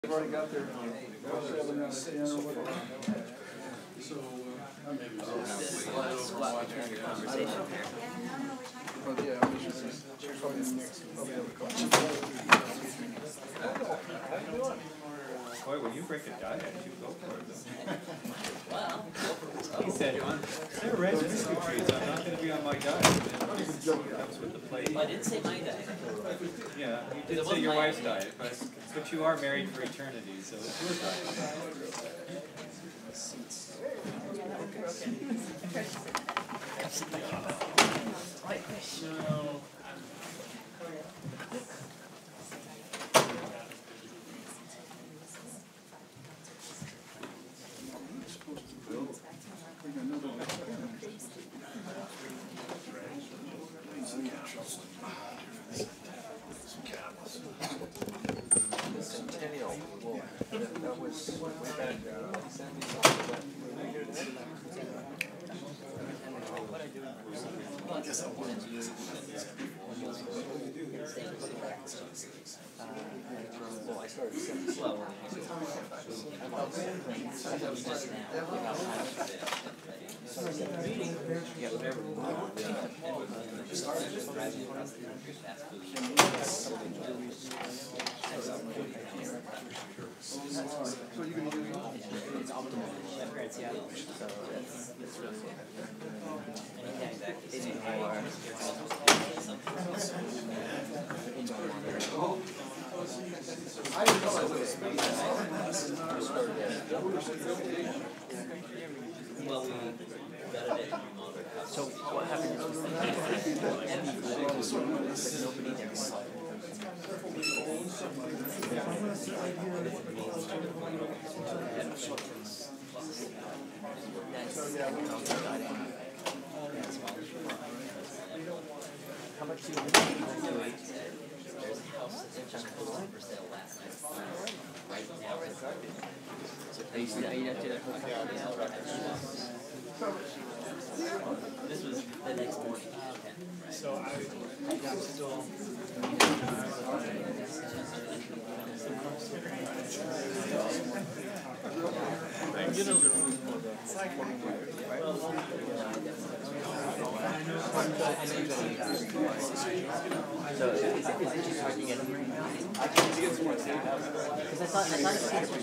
They've already got their 7 out of 10 or whatever. So, maybe conversation. but yeah, I mean, she's probably have a couple. Boy, when you break a diet, you go for it. Well, He said, they're red biscuit treats, I'm not going to be on my diet. That was with the plate. I didn't say my diet. Yeah, you did say your wife's diet, but you are married for eternity, so it's your diet. No. Centennial. Well, that was way back. I started so you can do it's optimal. Yeah. So that's really I didn't know I would have well, we got it at So what happened is nobody there saw it. How much do you need? There's a house that's just posted for sale last night. Right now, Are you not doing this was the next morning. So I got still. I'm gonna lose more than it's like so is it just hard to get them? I can get some more because I thought it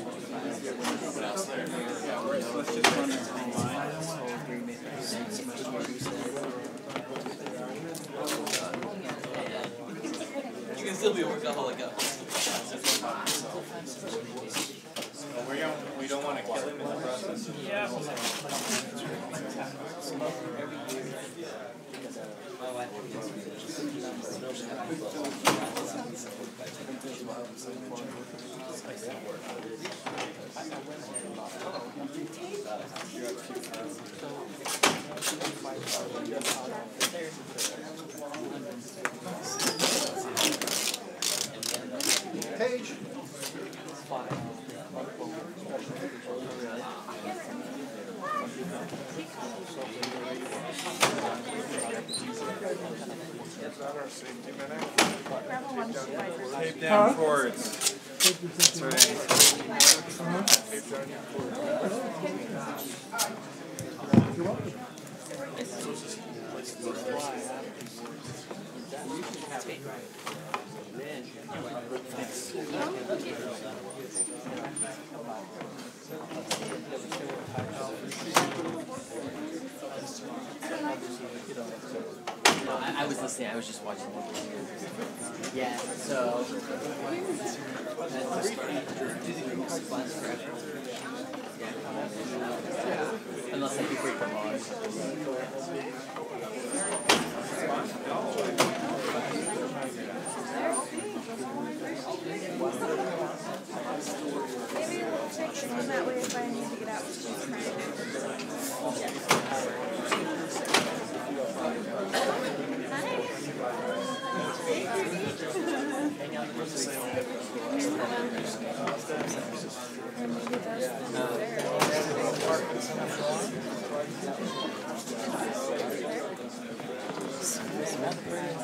was Let's just run it online. You can still be a workaholic up. We don't want to kill him in the process. Yeah. Page. Tape down chords. That's right. I was listening, I was just watching one. Yeah, so unless I can break the laws. Maybe we'll check this one that way if I need to get out.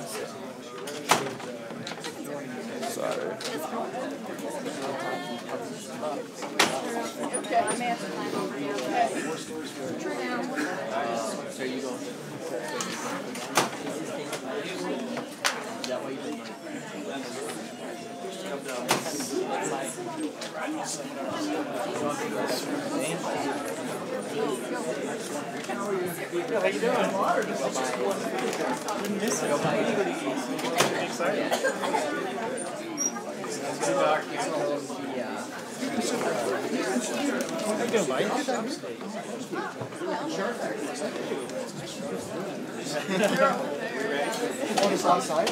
Sorry. I may have to climb over you. For now. So you go. Is that why you did How you doing? Didn't miss it. Excited. How you doing, Mike? On this outside?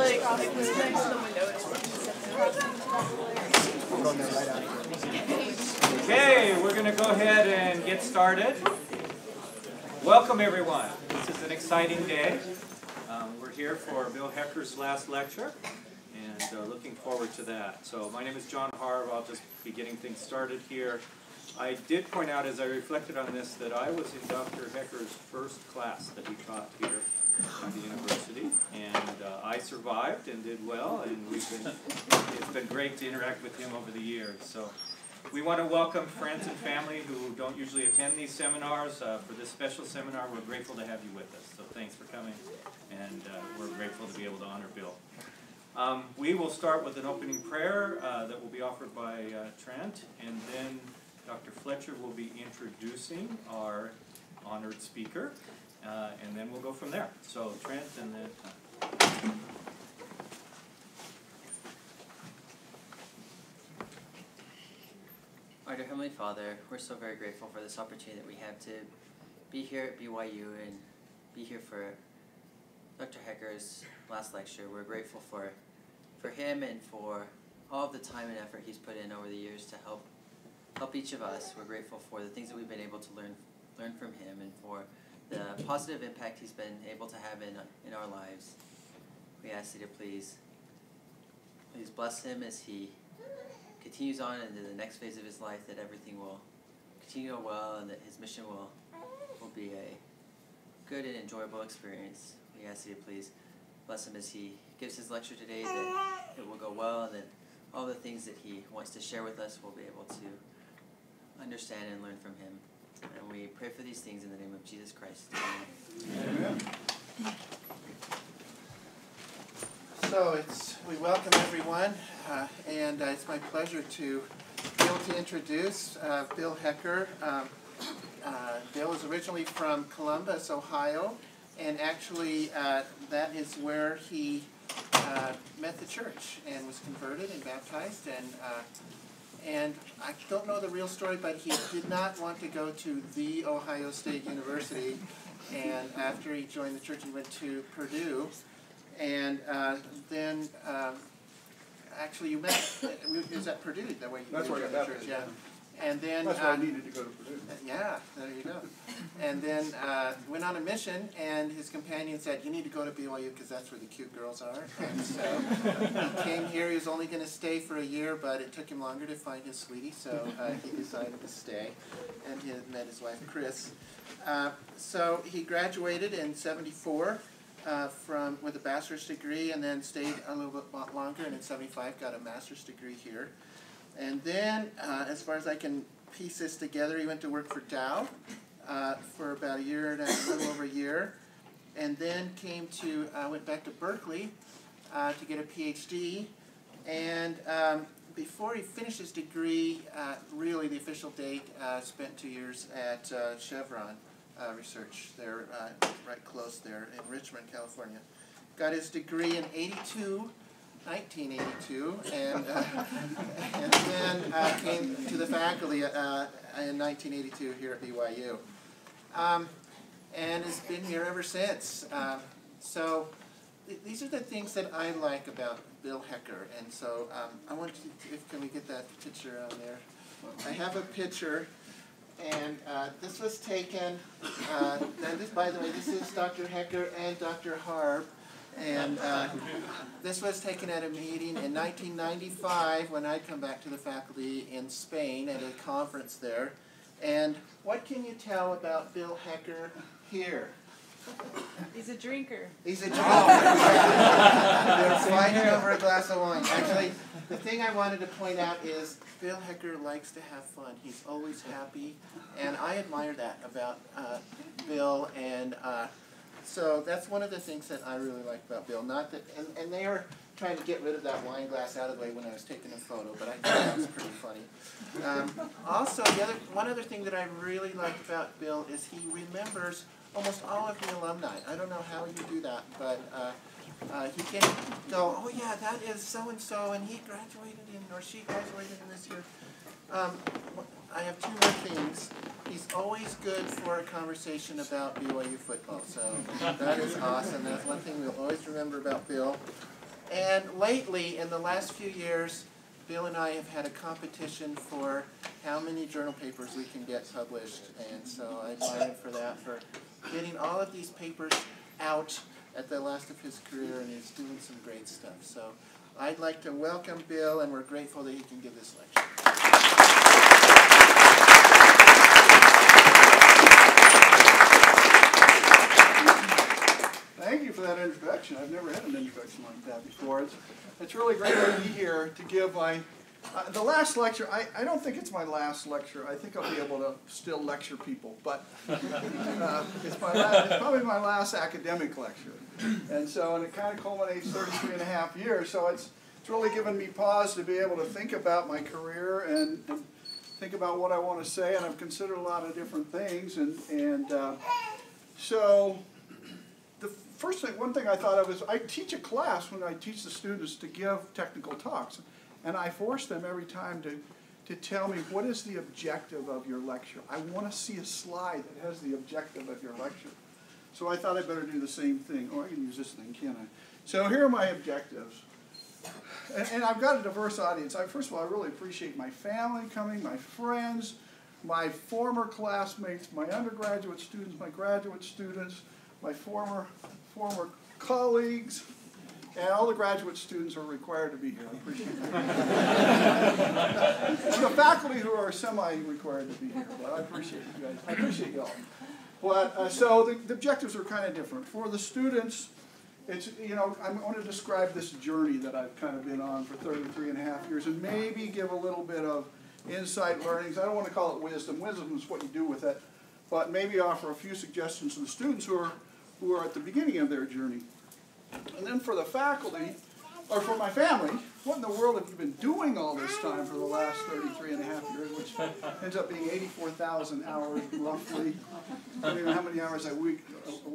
Okay, we're going to go ahead and get started. Welcome, everyone. This is an exciting day. We're here for Bill Hecker's last lecture, and looking forward to that. So my name is John Harb. I'll just be getting things started here. I did point out as I reflected on this that I was in Dr. Hecker's first class that he taught here at the university, and I survived and did well, and it's been great to interact with him over the years. So we want to welcome friends and family who don't usually attend these seminars. For this special seminar, we're grateful to have you with us. So thanks for coming, and we're grateful to be able to honor Bill. We will start with an opening prayer that will be offered by Trent, and then Dr. Fletcher will be introducing our honored speaker, and then we'll go from there. So Trent and then Our dear Heavenly Father, we're so very grateful for this opportunity that we have to be here at BYU and be here for Dr. Hecker's last lecture. We're grateful for him and for all of the time and effort he's put in over the years to help each of us. We're grateful for the things that we've been able to learn from him and for the positive impact he's been able to have in our lives. We ask you to please bless him as he continues on into the next phase of his life, that everything will continue to go well and that his mission will be a good and enjoyable experience. We ask you to please bless him as he gives his lecture today, that it will go well and that all the things that he wants to share with us will be able to understand and learn from him. And we pray for these things in the name of Jesus Christ. Amen. Amen. So we welcome everyone, and it's my pleasure to be able to introduce Bill Hecker. Bill is originally from Columbus, Ohio, and actually that is where he met the church and was converted and baptized. And I don't know the real story, but he did not want to go to the Ohio State University. And after he joined the church, he went to Purdue. And then, actually, you met, is at Purdue, that way you That's where I got joined the baptized, church, yeah. And then, That's why I needed to go to Purdue. yeah, there you go. And then went on a mission, and his companion said, "You need to go to BYU because that's where the cute girls are." And so he came here. He was only going to stay for a year, but it took him longer to find his sweetie, so he decided to stay, and he had met his wife, Chris. So he graduated in '74 with a bachelor's degree, and then stayed a little bit longer, and in '75 got a master's degree here. And then, as far as I can piece this together, he went to work for Dow for about a year and a little over a year, and then went back to Berkeley to get a PhD. And before he finished his degree, really the official date, spent 2 years at Chevron Research. They're right close there in Richmond, California. Got his degree in 1982, and then came to the faculty in 1982 here at BYU, and has been here ever since. So these are the things that I like about Bill Hecker, and so I want to, can we get that picture on there? I have a picture, and this was taken, and this, by the way, this is Dr. Hecker and Dr. Harb. And this was taken at a meeting in 1995 when I'd come back to the faculty in Spain at a conference there. And what can you tell about Bill Hecker here? He's a drinker. He's a drinker. They're fighting over a glass of wine. Actually, the thing I wanted to point out is Bill Hecker likes to have fun. He's always happy, and I admire that about Bill. And so that's one of the things that I really like about Bill. Not that, and they are trying to get rid of that wine glass out of the way when I was taking a photo, but I thought that was pretty funny. Also, one other thing that I really like about Bill is he remembers almost all of the alumni. I don't know how you do that, but he can go, oh yeah, that is so-and-so, and he graduated or she graduated in this year. I have two more things. He's always good for a conversation about BYU football, so that is awesome. That's one thing we'll always remember about Bill. And lately, in the last few years, Bill and I have had a competition for how many journal papers we can get published, and so I admire him for that, for getting all of these papers out at the last of his career, and he's doing some great stuff. So I'd like to welcome Bill, and we're grateful that he can give this lecture. Thank you for that introduction. I've never had an introduction like that before. It's really great to be here to give my, the last lecture. I don't think it's my last lecture. I think I'll be able to still lecture people, but it's probably my last academic lecture. And it kind of culminates 33 and a half years, so it's really given me pause to be able to think about my career and think about what I want to say, and I've considered a lot of different things, so the first thing, one thing I thought of is I teach a class when I teach the students to give technical talks, and I force them every time to tell me what is the objective of your lecture. I want to see a slide that has the objective of your lecture. So I thought I'd better do the same thing. Oh, I can use this thing, can't I? So here are my objectives. And I've got a diverse audience. First of all, I really appreciate my family coming, my friends, my former classmates, my undergraduate students, my graduate students, my former colleagues, and all the graduate students are required to be here. I appreciate that. And the faculty who are semi-required to be here, but I appreciate you guys. I appreciate you all. But, so the objectives are kind of different. For the students, it's, I want to describe this journey that I've kind of been on for 33 and a half years and maybe give a little bit of insight learnings. I don't want to call it wisdom. Wisdom is what you do with it. But maybe offer a few suggestions to the students who are at the beginning of their journey. And then for the faculty, or for my family, what in the world have you been doing all this time for the last 33 and a half years, which ends up being 84,000 hours roughly. I don't even know how many hours that week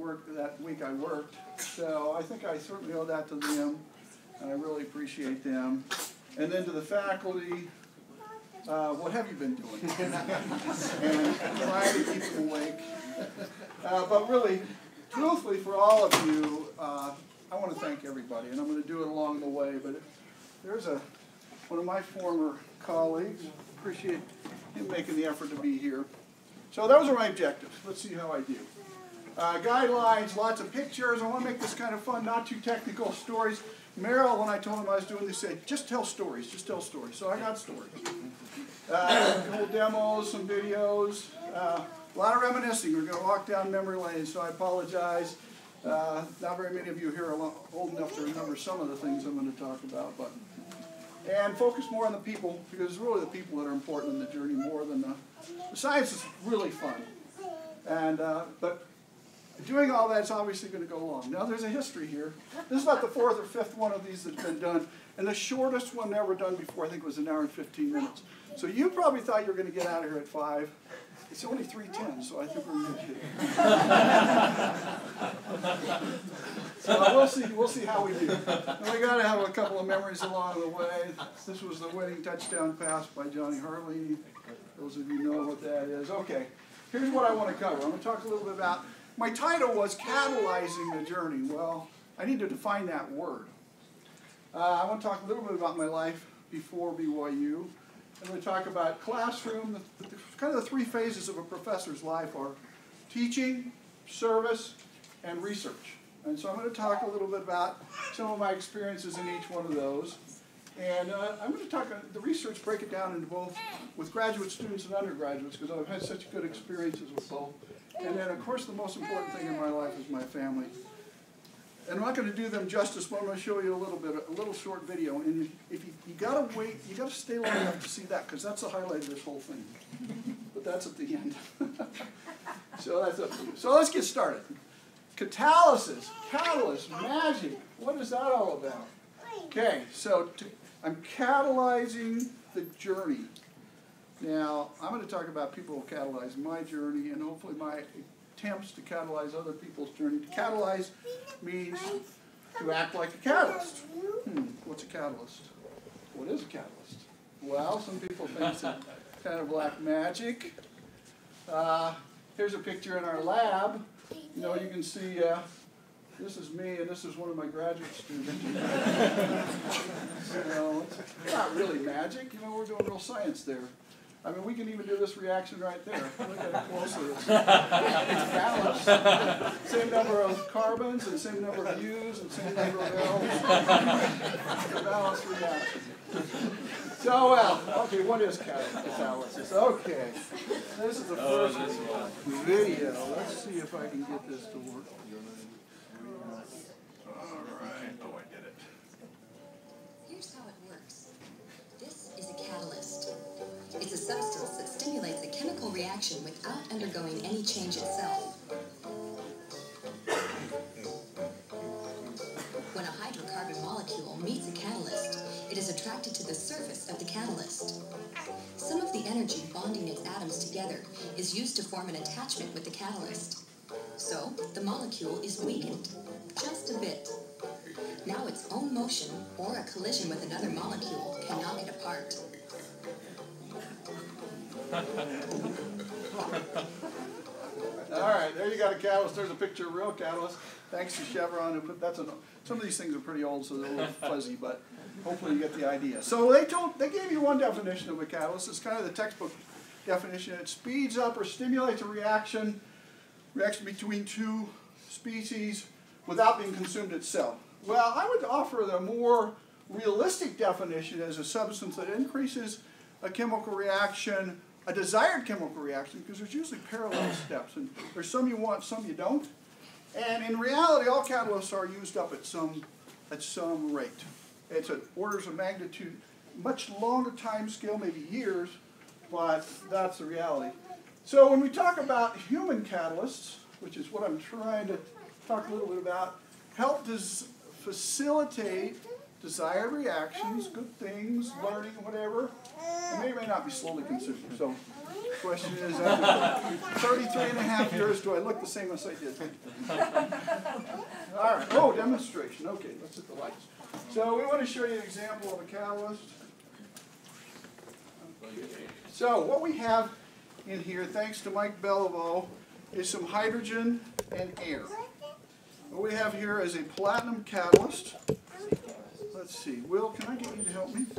I worked. So I think I certainly owe that to them, and I really appreciate them. And then to the faculty, what have you been doing? And trying to keep them awake. But really, truthfully, for all of you, I want to thank everybody, and I'm going to do it along the way. But there's one of my former colleagues. Appreciate him making the effort to be here. So those are my objectives. Let's see how I do. Guidelines, lots of pictures. I want to make this kind of fun, not too technical. Stories. Merrill, when I told him I was doing this, said, just tell stories, just tell stories. So I got stories. Little demos, some videos. A lot of reminiscing. We're going to walk down memory lane, so I apologize. Not very many of you here are old enough to remember some of the things I'm going to talk about, and focus more on the people, because it's really the people that are important in the journey more than the science is really fun. But doing all that's obviously going to go long. Now there's a history here. This is about the fourth or fifth one of these that's been done, and the shortest one ever done before I think was 1 hour and 15 minutes. So you probably thought you were going to get out of here at 5. It's only 3:10, so I think we're in good shape. So we'll see how we do. And we got to have a couple of memories along the way. This was the winning touchdown pass by Johnny Harley. Those of you know what that is. Okay, here's what I want to cover. I'm going to talk a little bit about, my title was Catalyzing the Journey. Well, I need to define that word. I want to talk a little bit about my life before BYU. I'm going to talk about classroom. Kind of the 3 phases of a professor's life are teaching, service, and research. And so I'm going to talk a little bit about some of my experiences in each one of those. And I'm going to talk, the research, break it down into both with graduate students and undergraduates, because I've had such good experiences with both. And then, of course, the most important thing in my life is my family. and I'm not going to do them justice, but I'm going to show you a little short video. And if you got to wait, you got to stay long enough to see that, because that's the highlight of this whole thing. But that's at the end. So that's up to you. So let's get started. Catalysis, catalyst, magic. What is that all about? Okay, so I'm catalyzing the journey. Now, I'm going to talk about people who catalyze my journey, and hopefully my attempts to catalyze other people's journey. To catalyze means to act like a catalyst. What's a catalyst? What is a catalyst? Well, some people think it's kind of black magic. Here's a picture in our lab. You know, you can see this is me, and this is one of my graduate students. So it's not really magic. You know, we're doing real science there. I mean, we can even do this reaction right there. Look at it closer. It's balanced. Same number of carbons, and same number of U's, and same number of L's. It's a balanced reaction. So, well, okay, what is catalysis? Okay, this is the first video. Let's see if I can get this to work. All right. Oh, I did it. Here's how it works. This is a catalyst. It's a substance that stimulates a chemical reaction without undergoing any change itself. When a hydrocarbon molecule meets a catalyst, it is attracted to the surface of the catalyst. Some of the energy bonding its atoms together is used to form an attachment with the catalyst. So, the molecule is weakened, just a bit. Now its own motion, or a collision with another molecule, can knock it apart. All right, there you got a catalyst. There's a picture of a real catalyst. Thanks to Chevron who put that's some of these things are pretty old, so they're a little fuzzy, but hopefully you get the idea. So they gave you one definition of a catalyst. It's kind of the textbook definition. It speeds up or stimulates a reaction between two species without being consumed itself. Well, I would offer the more realistic definition as a substance that increases a chemical reaction, a desired chemical reaction, because there's usually parallel steps, and there's some you want, some you don't. And in reality, all catalysts are used up at some rate. It's at orders of magnitude, much longer time scale, maybe years, but that's the reality. So when we talk about human catalysts, which is what I'm trying to talk a little bit about, help facilitate desired reactions, good things, learning, whatever, and may or may not be slowly consumed. So the question is, after 33 and a half years, do I look the same as I did? All right. Oh, demonstration. Okay, let's hit the lights. So we want to show you an example of a catalyst. Okay. So what we have in here, thanks to Mike Beliveau, is some hydrogen and air. What we have here is a platinum catalyst. Let's see. Will, can I get you to help me?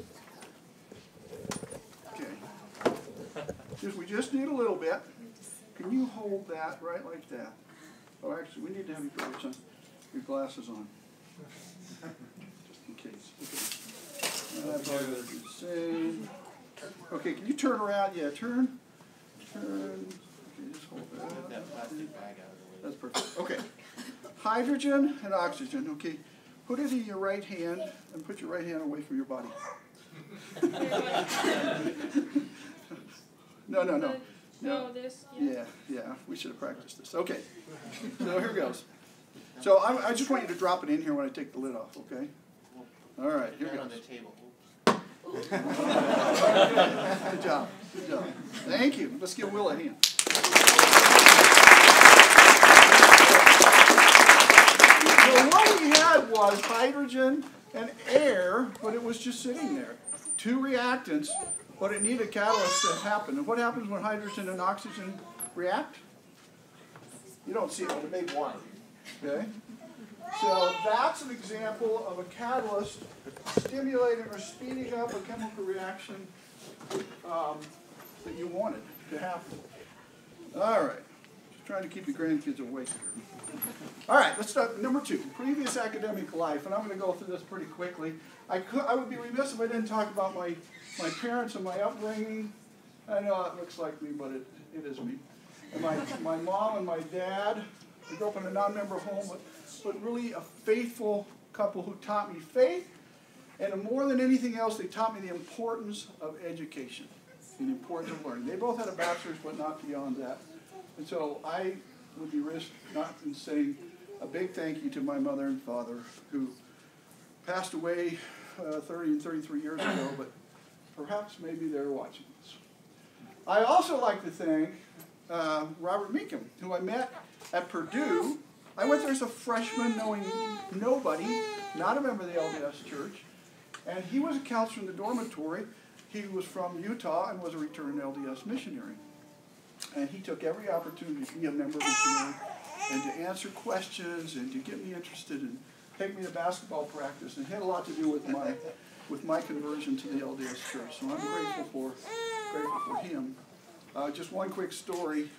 Okay. We just need a little bit. Can you hold that right like that? Oh, actually, we need to have you put your glasses on. Just in case. Okay. That's all I'm going to do. Same. Okay, can you turn around? Yeah, turn. Turn. Okay, just hold that. That plastic bag out of the way. That's perfect. Okay. Hydrogen and oxygen. Okay. Put it in your right hand and put your right hand away from your body. No. No, this. Yeah. We should have practiced this. Okay. So here goes. So I just want you to drop it in here when I take the lid off. Okay. All right. Here goes. On the table. Good job. Good job. Thank you. Let's give Will a hand. So what we had was hydrogen and air, but it was just sitting there. Two reactants, but it needed a catalyst to happen. And what happens when hydrogen and oxygen react? You don't see it, but it made water. Okay? So that's an example of a catalyst stimulating or speeding up a chemical reaction that you wanted to happen. All right. Just trying to keep the grandkids awake here. All right, let's start. Number 2, previous academic life. And I'm going to go through this pretty quickly. I would be remiss if I didn't talk about my parents and my upbringing. I know it looks like me, but it is me. And my mom and my dad We grew up in a non-member home, but really a faithful couple who taught me faith, and more than anything else, they taught me the importance of education, and the importance of learning. They both had a bachelor's, but not beyond that. And so I would be remiss not in saying a big thank you to my mother and father, who passed away 30 and 33 years ago, but perhaps maybe they're watching this. I also like to thank Robert Meekum, who I met at Purdue. I went there as a freshman knowing nobody, not a member of the LDS Church, and he was a counselor in the dormitory. He was from Utah and was a returned LDS missionary. And he took every opportunity to be a member missionary and to answer questions and to get me interested and take me to basketball practice, and had a lot to do with my conversion to the LDS Church. So I'm grateful for him. Just one quick story.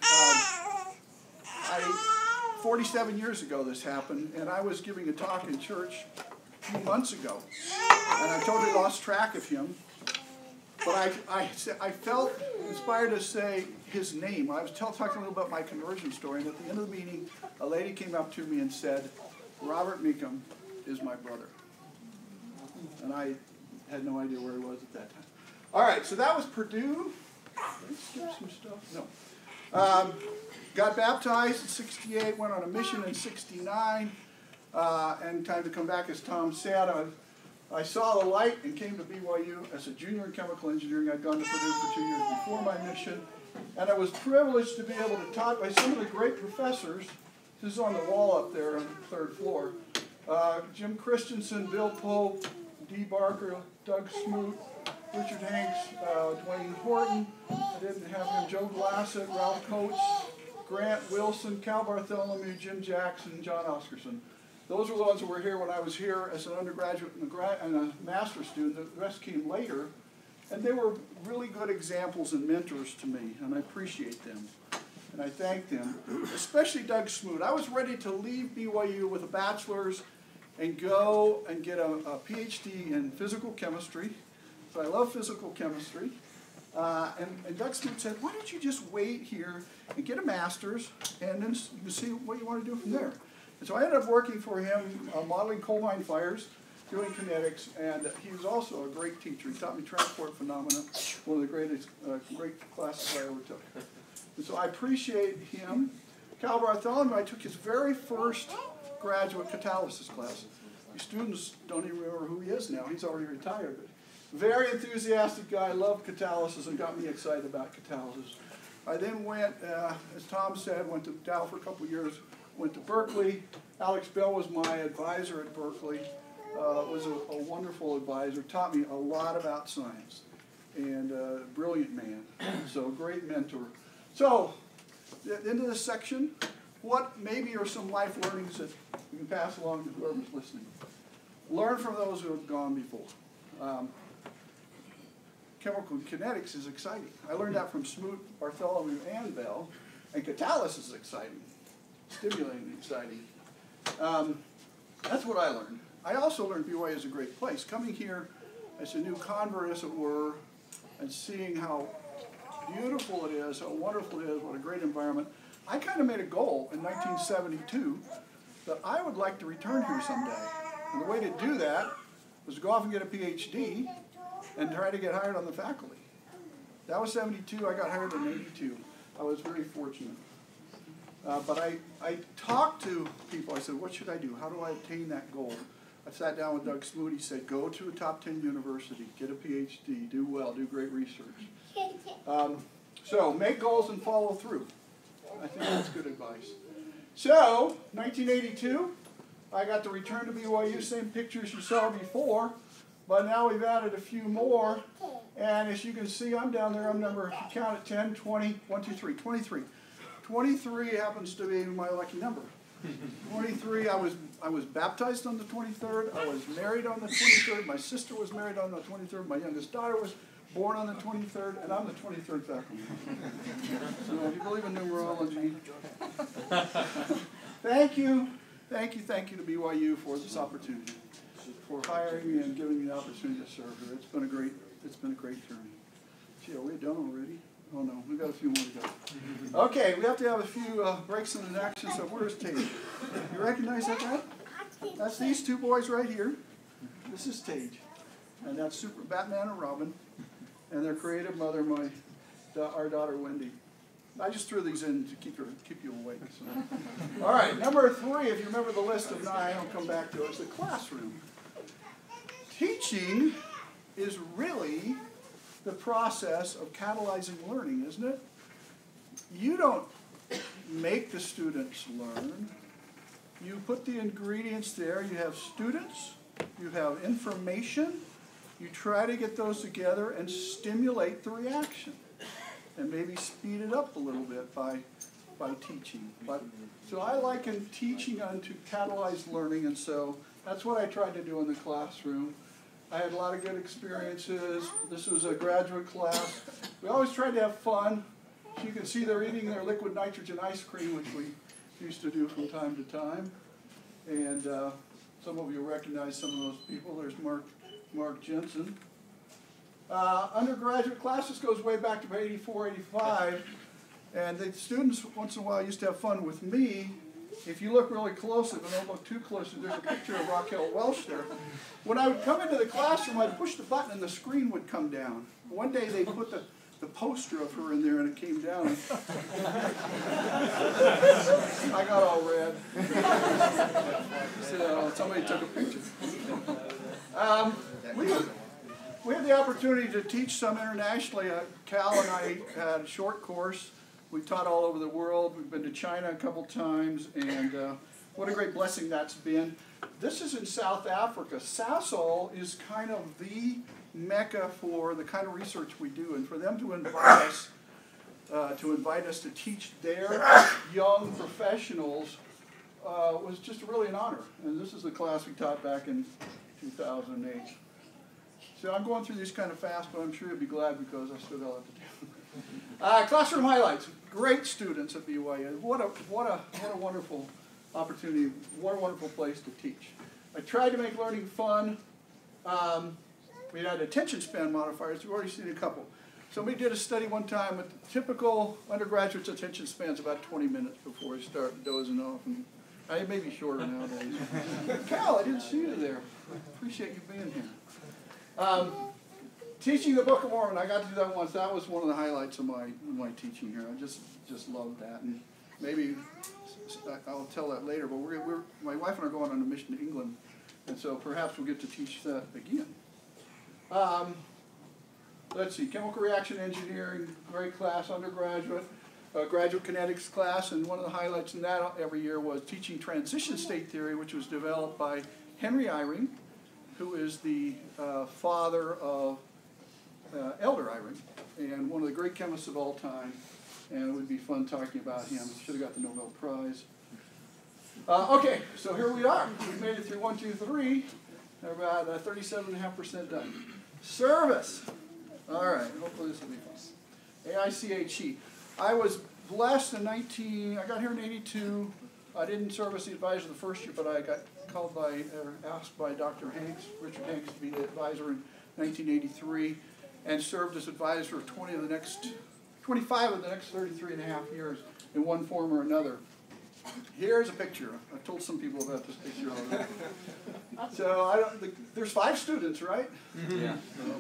47 years ago this happened, and I was giving a talk in church a few months ago, and I totally lost track of him. But I felt inspired to say his name. I was talking a little about my conversion story, and at the end of the meeting, a lady came up to me and said, "Robert Meekum is my brother." And I had no idea where he was at that time. All right, so that was Purdue. Did I skip some stuff? No. Got baptized in 68, went on a mission in 69, and time to come back, as Tom said. I saw the light and came to BYU as a junior in chemical engineering. I'd gone to Purdue for 2 years before my mission, and I was privileged to be able to talk by some of the great professors. This is on the wall up there on the 3rd floor. Jim Christensen, Bill Pope, Dee Barker, Doug Smoot, Richard Hanks, Dwayne Horton. I didn't have him. Joe Glassett, Ralph Coates, Grant Wilson, Cal Bartholomew, Jim Jackson, John Oscarson. Those were the ones that were here when I was here as an undergraduate and a master's student. The rest came later. And they were really good examples and mentors to me, and I appreciate them. And I thank them, especially Doug Smoot. I was ready to leave BYU with a bachelor's and go and get a PhD in physical chemistry. So I love physical chemistry. And Doug Smoot said, "Why don't you just wait here and get a master's and then see what you want to do from there?" And so I ended up working for him, modeling coal mine fires, doing kinetics, and he was also a great teacher. He taught me transport phenomena, one of the great classes I ever took. And so I appreciate him. Cal Bartholomew, I took his very first graduate catalysis class. The students don't even remember who he is now. He's already retired. But very enthusiastic guy, loved catalysis and got me excited about catalysis. I then went, as Tom said, went to Dow for a couple of years, went to Berkeley. Alex Bell was my advisor at Berkeley. Was a wonderful advisor, taught me a lot about science, and a brilliant man, so great mentor. So, into this section, what maybe are some life learnings that we can pass along to whoever's listening? Learn from those who have gone before. Chemical kinetics is exciting. I learned that from Smoot, Bartholomew, and Bell, and catalysis is exciting, stimulating, exciting. That's what I learned. I also learned BYU is a great place. Coming here as a new convert, as it were, and seeing how beautiful it is, how wonderful it is, what a great environment. I kind of made a goal in 1972 that I would like to return here someday. And the way to do that was to go off and get a PhD and try to get hired on the faculty. That was 72. I got hired in 82. I was very fortunate. But I talked to people. I said, what should I do? How do I attain that goal? I sat down with Doug Smoot. He said, go to a top 10 university, get a PhD, do well, do great research. So make goals and follow through. I think that's good advice. So, 1982, I got to return to BYU, same pictures you saw before, but now we've added a few more. And as you can see, I'm down there. I'm number, if you count it, 10, 20, 1, 2, 3, 23. 23 happens to be my lucky number. 23, I was baptized on the 23rd. I was married on the 23rd. My sister was married on the 23rd. My youngest daughter was born on the 23rd, and I'm the 23rd faculty. So if you believe in numerology, thank you to BYU for this opportunity, for hiring me and giving me the opportunity to serve here. It's been a great journey. Gee, are we done already? Oh no, we've got a few more to go. Okay, we have to have a few breaks in the action, so where's Tage? You recognize that guy? That's these two boys right here. This is Tage. And that's Super Batman and Robin. And their creative mother, our daughter Wendy. I just threw these in to keep you awake. So. All right, number 3, if you remember the list of 9, I'll come back to it, is the classroom. Teaching is really the process of catalyzing learning, isn't it? You don't make the students learn. You put the ingredients there. You have students. You have information. You try to get those together and stimulate the reaction. And maybe speed it up a little bit by teaching. So I liken teaching onto catalyzed learning, and so that's what I tried to do in the classroom. I had a lot of good experiences. This was a graduate class. We always tried to have fun. So you can see they're eating their liquid nitrogen ice cream, which we used to do from time to time. And some of you recognize some of those people. There's Mark Jensen. Undergraduate classes goes way back to 84, 85. And the students, once in a while, used to have fun with me. If you look really closely, but don't look too closely, there's a picture of Raquel Welch there. When I would come into the classroom, I'd push the button and the screen would come down. One day they put the poster of her in there and it came down. I got all red. So somebody took a picture. We had the opportunity to teach some internationally. Cal and I had a short course. We taught all over the world. We've been to China a couple times, and what a great blessing that's been. This is in South Africa. Sasol is kind of the mecca for the kind of research we do, and for them to invite us to teach their young professionals was just really an honor. And this is the class we taught back in 2008. So I'm going through these kind of fast, but I'm sure you'll be glad because I still got a lot to do. Classroom highlights. Great students at BYU. What a wonderful opportunity. What a wonderful place to teach. I tried to make learning fun. We had attention span modifiers. We've already seen a couple. Somebody did a study one time with typical undergraduate's attention spans about 20 minutes before they start dozing off. And I may be shorter nowadays. Cal, I didn't see you there. Appreciate you being here. Teaching the Book of Mormon, I got to do that once. That was one of the highlights of my teaching here. I just loved that, and maybe I'll tell that later. But my wife and I are going on a mission to England, and so perhaps we'll get to teach that again. Let's see, chemical reaction engineering, great class, undergraduate, graduate kinetics class, and one of the highlights in that every year was teaching transition state theory, which was developed by Henry Eyring, who is the father of Elder Eyring, and one of the great chemists of all time, and it would be fun talking about him. Should have got the Nobel Prize. Okay, so here we are. We made it through 1, 2, 3. They're about 37.5% done. Service. All right, hopefully this will be fun. AICHE. I was blessed in I got here in 82. I didn't serve as the advisor the first year, but I got asked by Dr. Hanks, Richard Hanks, to be the advisor in 1983, and served as advisor of 25 of the next 33 and a half years in one form or another. Here's a picture. I've told some people about this picture already. So there's 5 students, right? Yeah.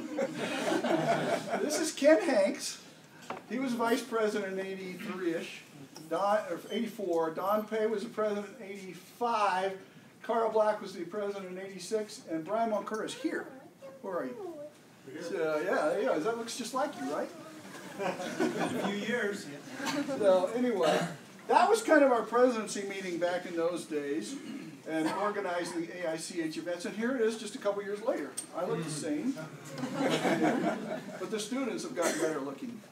This is Ken Hanks. He was vice president in 83-ish. 84. Don Pay was the president in 85. Carl Black was the president in 86. And Brian Moncur is here. Where are you? So, yeah, that looks just like you, right? A few years. So anyway, that was kind of our presidency meeting back in those days, and organizing the AICH events. And here it is just a couple years later. I look the same, but the students have gotten better looking.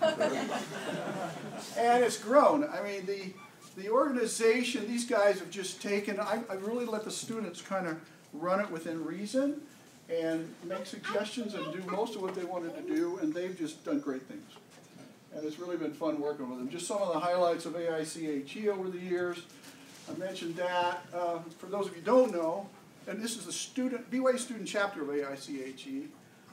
And it's grown. I mean, the organization, these guys have just taken, I really let the students kind of run it within reason and make suggestions and do most of what they wanted to do, and they've just done great things. And it's really been fun working with them. Just some of the highlights of AICHE over the years. I mentioned that. For those of you who don't know, and this is the BYU student chapter of AICHE.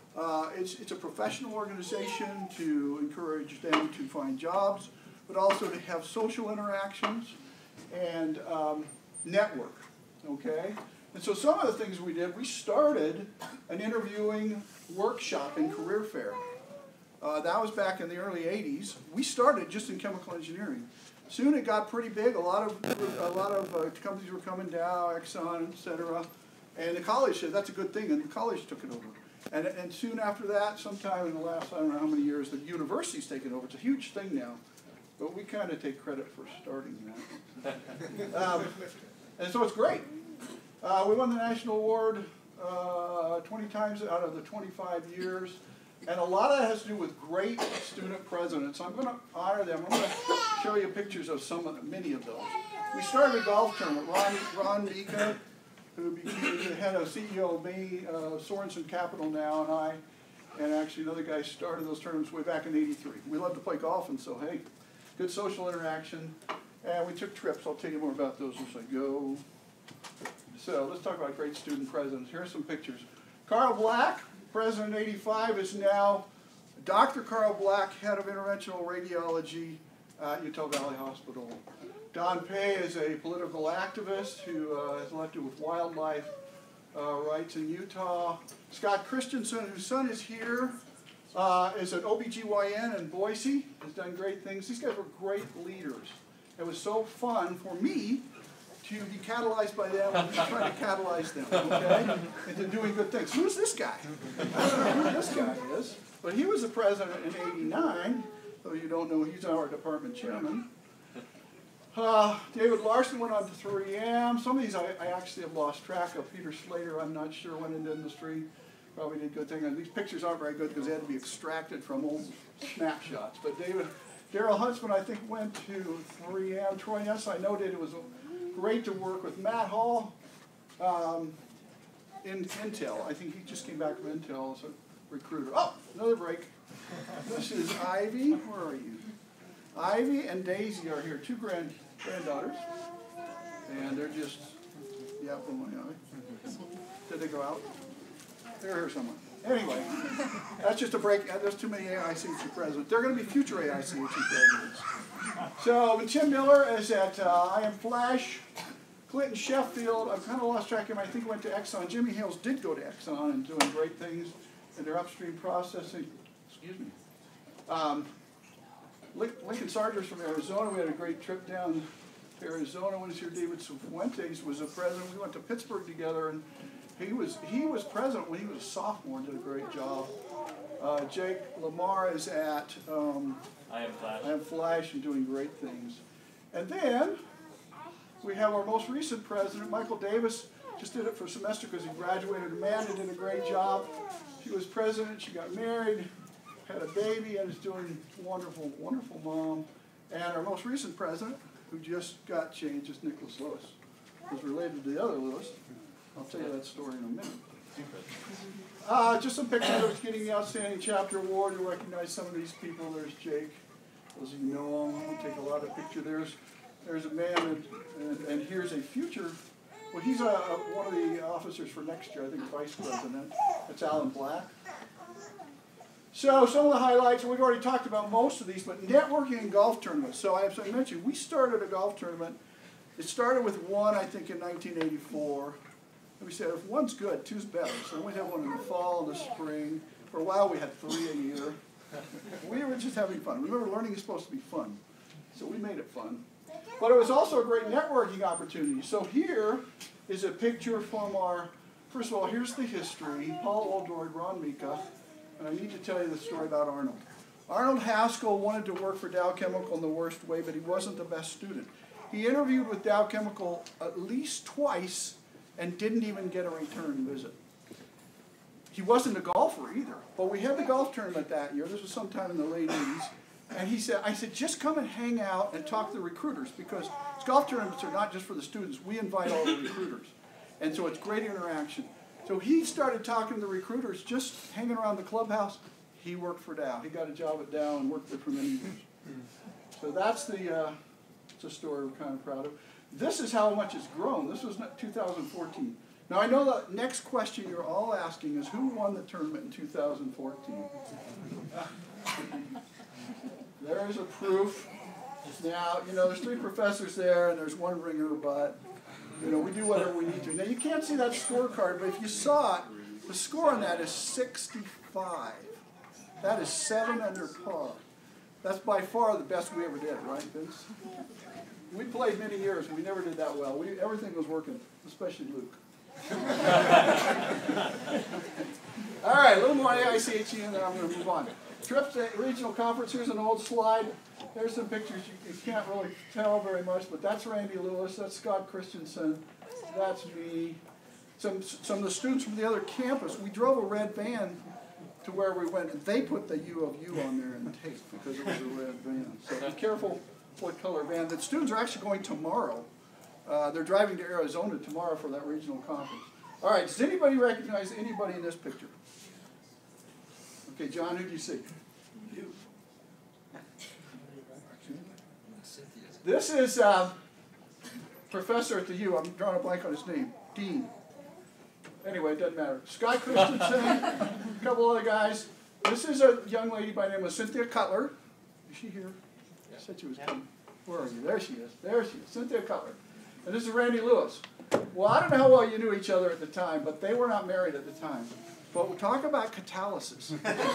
It's a professional organization to encourage them to find jobs, but also to have social interactions and network, okay? And so some of the things we did, we started an interviewing workshop in career fair. That was back in the early 80s. We started just in chemical engineering. Soon it got pretty big. A lot of companies were coming down, Exxon, et cetera. And the college said that's a good thing, and the college took it over. And soon after that, sometime in the last, I don't know how many years, the university's taken over. It's a huge thing now. But we kind of take credit for starting that. And so it's great. We won the national award 20 times out of the 25 years. And a lot of that has to do with great student presidents. I'm going to honor them. I'm going to show you pictures of many of those. We started a golf tournament. Ron Mika, who became the head of CEO of Sorensen Capital now, and I, and actually another guy started those tournaments way back in '83. We love to play golf, and so hey, good social interaction. And we took trips. I'll tell you more about those as I go. So let's talk about great student presidents. Here are some pictures. Carl Black, President 85, is now Dr. Carl Black, head of interventional radiology at Utah Valley Hospital. Don Pei is a political activist who is elected with wildlife rights in Utah. Scott Christensen, whose son is here, is an OBGYN in Boise, has done great things. These guys were great leaders. It was so fun for me to be catalyzed by them and trying to catalyze them, okay, into doing good things. Who's this guy? I don't know who this guy is, but he was the president in '89, though you don't know he's our department chairman. David Larson went on to 3M. Some of these I actually have lost track of. Peter Slater, I'm not sure, went into industry. Probably did good things. And these pictures aren't very good because they had to be extracted from old snapshots. But Daryl Huntsman, I think, went to 3M. Troy Ness, I know, did. It was great to work with Matt Hall in Intel. I think he just came back from Intel as a recruiter. Oh, another break. This is Ivy. Where are you? Ivy and Daisy are here, two granddaughters. And they're just, yeah, from my eye. Did they go out? They're here somewhere. Anyway, that's just a break. There's too many AICHE presidents. They're going to be future AICHE presidents. So Tim Miller is at I Am Flash. Clinton Sheffield, I've kind of lost track of him. I think went to Exxon. Jimmy Hales did go to Exxon and doing great things in their upstream processing. Excuse me. Lincoln Sargent's from Arizona. We had a great trip down to Arizona when he was here. David Cifuentes was a president. We went to Pittsburgh together, and he was president when he was a sophomore and did a great job. Jake Lamar is at I Am Flash and doing great things. And then we have our most recent president, Michael Davis. Just did it for a semester because he graduated. Amanda did a great job. She was president. She got married, had a baby, and is doing wonderful, wonderful mom. And our most recent president, who just got changed, is Nicholas Lewis, who's related to the other Lewis. I'll tell you that story in a minute. Just some pictures of getting the Outstanding Chapter Award. You recognize some of these people. There's Jake. Those of you know him. We'll take a lot of pictures. There's a man, and here's a future. Well, he's one of the officers for next year, I think vice president. That's Alan Black. So some of the highlights, we've already talked about most of these, but networking and golf tournaments. So as I mentioned, we started a golf tournament. It started with one, I think, in 1984. And we said, if one's good, two's better. So we'd have one in the fall and the spring. For a while, we had 3 a year. We were just having fun. Remember, learning is supposed to be fun. So we made it fun. But it was also a great networking opportunity. So here is a picture from our, first of all, here's the history. Paul Oldroyd, Ron Mika. And I need to tell you the story about Arnold. Arnold Haskell wanted to work for Dow Chemical in the worst way, but he wasn't the best student. He interviewed with Dow Chemical at least twice and didn't even get a return visit. He wasn't a golfer either, but we had the golf tournament that year. This was sometime in the late 80s. And he said, I said, just come and hang out and talk to the recruiters, because golf tournaments are not just for the students. We invite all the recruiters. And so it's great interaction. So he started talking to the recruiters, just hanging around the clubhouse. He worked for Dow. He got a job at Dow and worked there for many years. So that's it's a story we're kind of proud of. This is how much it's grown. This was 2014. Now I know the next question you're all asking is who won the tournament in 2014? There is a proof. Now, you know, there's 3 professors there and there's 1 ringer, but, you know, we do whatever we need to. Now, you can't see that scorecard, but if you saw it, the score on that is 65. That is 7 under par. That's by far the best we ever did, right, Vince? We played many years and we never did that well. Everything was working, especially Luke. All right, a little more AICHE and then I'm going to move on. Trips to regional conference. Here's an old slide. There's some pictures. You can't really tell very much, but that's Randy Lewis. That's Scott Christensen. That's me. Some of the students from the other campus. We drove a red van to where we went, and they put the U of U on there in tape because it was a red van. So be careful what color van. The students are actually going tomorrow. They're driving to Arizona tomorrow for that regional conference. All right, does anybody recognize anybody in this picture? Okay, John, who do you see? You. This is professor at the U. I'm drawing a blank on his name. Dean. Anyway, it doesn't matter. Scott Christensen, a couple other guys. This is a young lady by the name of Cynthia Cutler. Is she here? Yeah. I said she was coming. Where are you? There she is. There she is. Cynthia Cutler. And this is Randy Lewis. Well, I don't know how well you knew each other at the time, but they were not married at the time. But we'll talk about catalysis. We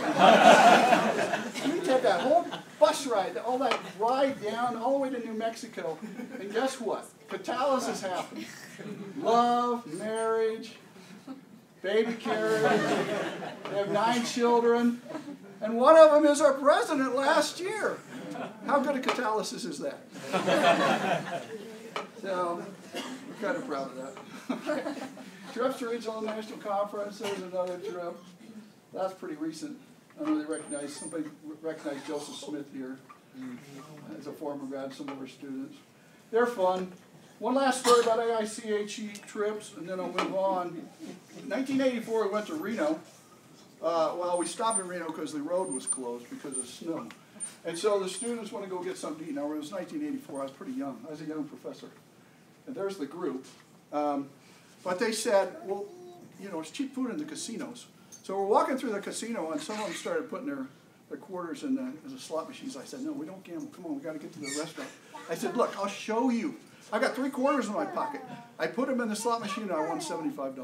did that whole bus ride, all that ride down all the way to New Mexico. And guess what? Catalysis happened. Love, marriage, baby carriage. They have 9 children. And one of them is our president last year. How good a catalysis is that? So, we're kind of proud of that. Trips to regional and national conferences, another trip. That's pretty recent. I know somebody recognized Joseph Smith here as a former grad, some of our students. They're fun. One last story about AICHE trips, and then I'll move on. In 1984, we went to Reno. Well, we stopped in Reno because the road was closed because of snow. And so the students want to go get something to eat. Now, it was 1984. I was pretty young. I was a young professor. And there's the group. But they said, well, you know, it's cheap food in the casinos. So we're walking through the casino, and some of them started putting their quarters in the slot machines. I said, no, we don't gamble. Come on, we got to get to the restaurant. I said, look, I'll show you. I got 3 quarters in my pocket. I put them in the slot machine, and I won $75. What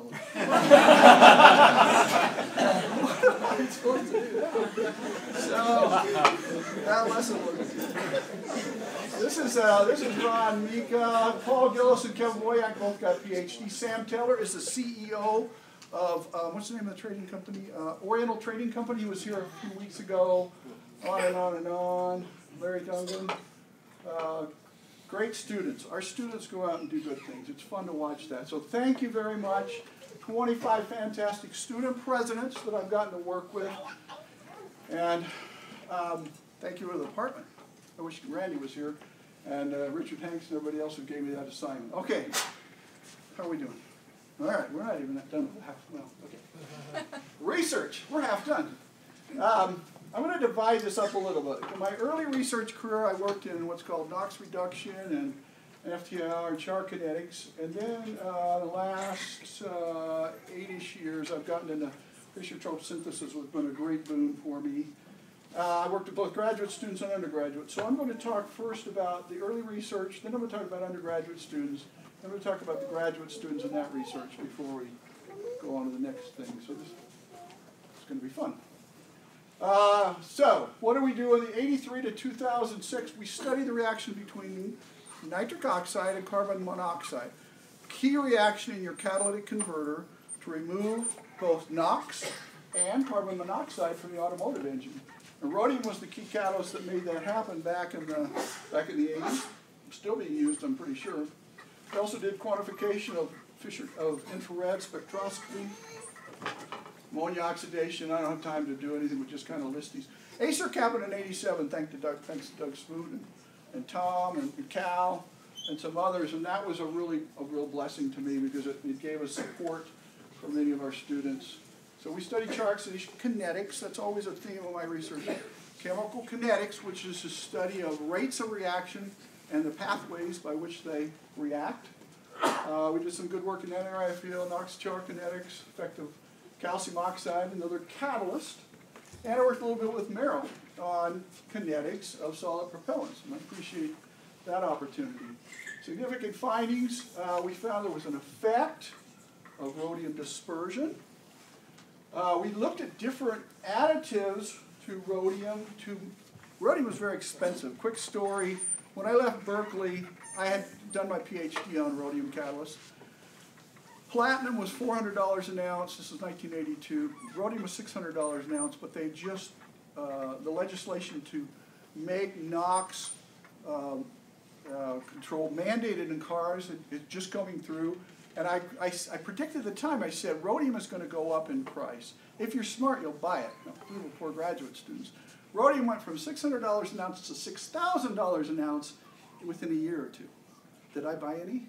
am I supposed to do that? So that lesson was. This is Ron Mika, Paul Gillis, and Kevin Woyak both got PhDs. Sam Taylor is the CEO of what's the name of the trading company? Oriental Trading Company. He was here a few weeks ago. On and on and on. Larry Dungan. Great students. Our students go out and do good things. It's fun to watch that. So thank you very much. 25 fantastic student presidents that I've gotten to work with. And thank you to the department. I wish Randy was here. And Richard Hanks and everybody else who gave me that assignment. Okay. How are we doing? All right. We're not even done with half. Well, okay. Research. We're half done. I'm going to divide this up a little bit. In my early research career, I worked in what's called NOx reduction and FTIR and char kinetics. And then the last 8-ish years, I've gotten into Fischer-Tropsch synthesis, which has been a great boon for me. I worked with both graduate students and undergraduates. So I'm going to talk first about the early research, then I'm going to talk about undergraduate students, then I'm going to talk about the graduate students in that research before we go on to the next thing. So this is going to be fun. So, what do we do in the 83 to 2006? We study the reaction between nitric oxide and carbon monoxide. Key reaction in your catalytic converter to remove both NOx and carbon monoxide from the automotive engine. And rhodium was the key catalyst that made that happen back in the 80s. Still being used, I'm pretty sure. We also did quantification of infrared spectroscopy. Ammonia oxidation. I don't have time to do anything, but just kind of list these. ACER happened in 87, thanks to Doug Smoot and Tom and Cal and some others, and that was a real blessing to me because it gave us support for many of our students. So we study char oxidation kinetics. That's always a theme of my research. Chemical kinetics, which is the study of rates of reaction and the pathways by which they react. We did some good work in NRIFL, NOx-char kinetics, effect of calcium oxide, another catalyst. And I worked a little bit with Merrill on kinetics of solid propellants, and I appreciate that opportunity. Significant findings, we found there was an effect of rhodium dispersion. We looked at different additives to rhodium. Rhodium was very expensive. Quick story, when I left Berkeley, I had done my PhD on rhodium catalyst. Platinum was $400 an ounce. This is 1982. Rhodium was $600 an ounce, but they just, the legislation to make NOx control mandated in cars is just coming through. And I predicted at the time, I said, rhodium is going to go up in price. If you're smart, you'll buy it. Little poor graduate students. Rhodium went from $600 an ounce to $6,000 an ounce within a year or two. Did I buy any?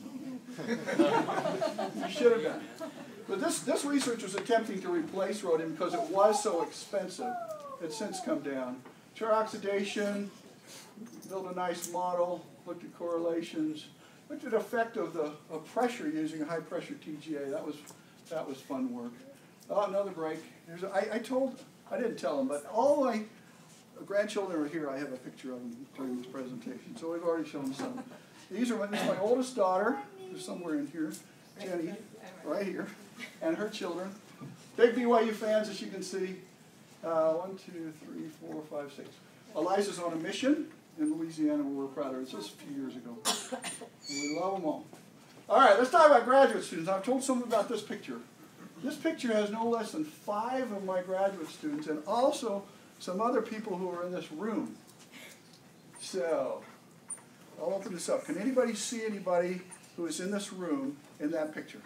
You should have done. But this research was attempting to replace rhodium because it was so expensive. It's since come down. Char oxidation, built a nice model, looked at correlations, looked at the effect of pressure using a high pressure TGA. That was fun work. Oh, another break. I didn't tell them, but all my grandchildren are here. I have a picture of them during this presentation, so we've already shown some. This is my oldest daughter, who's somewhere in here, Jenny, right here, and her children. Big BYU fans, as you can see. 1, 2, 3, 4, 5, 6. Eliza's on a mission in Louisiana, and we're proud of her. This was a few years ago. And we love them all. All right, let's talk about graduate students. I've told some about this picture. This picture has no less than 5 of my graduate students, and also some other people who are in this room. So, I'll open this up. Can anybody see anybody who is in this room in that picture?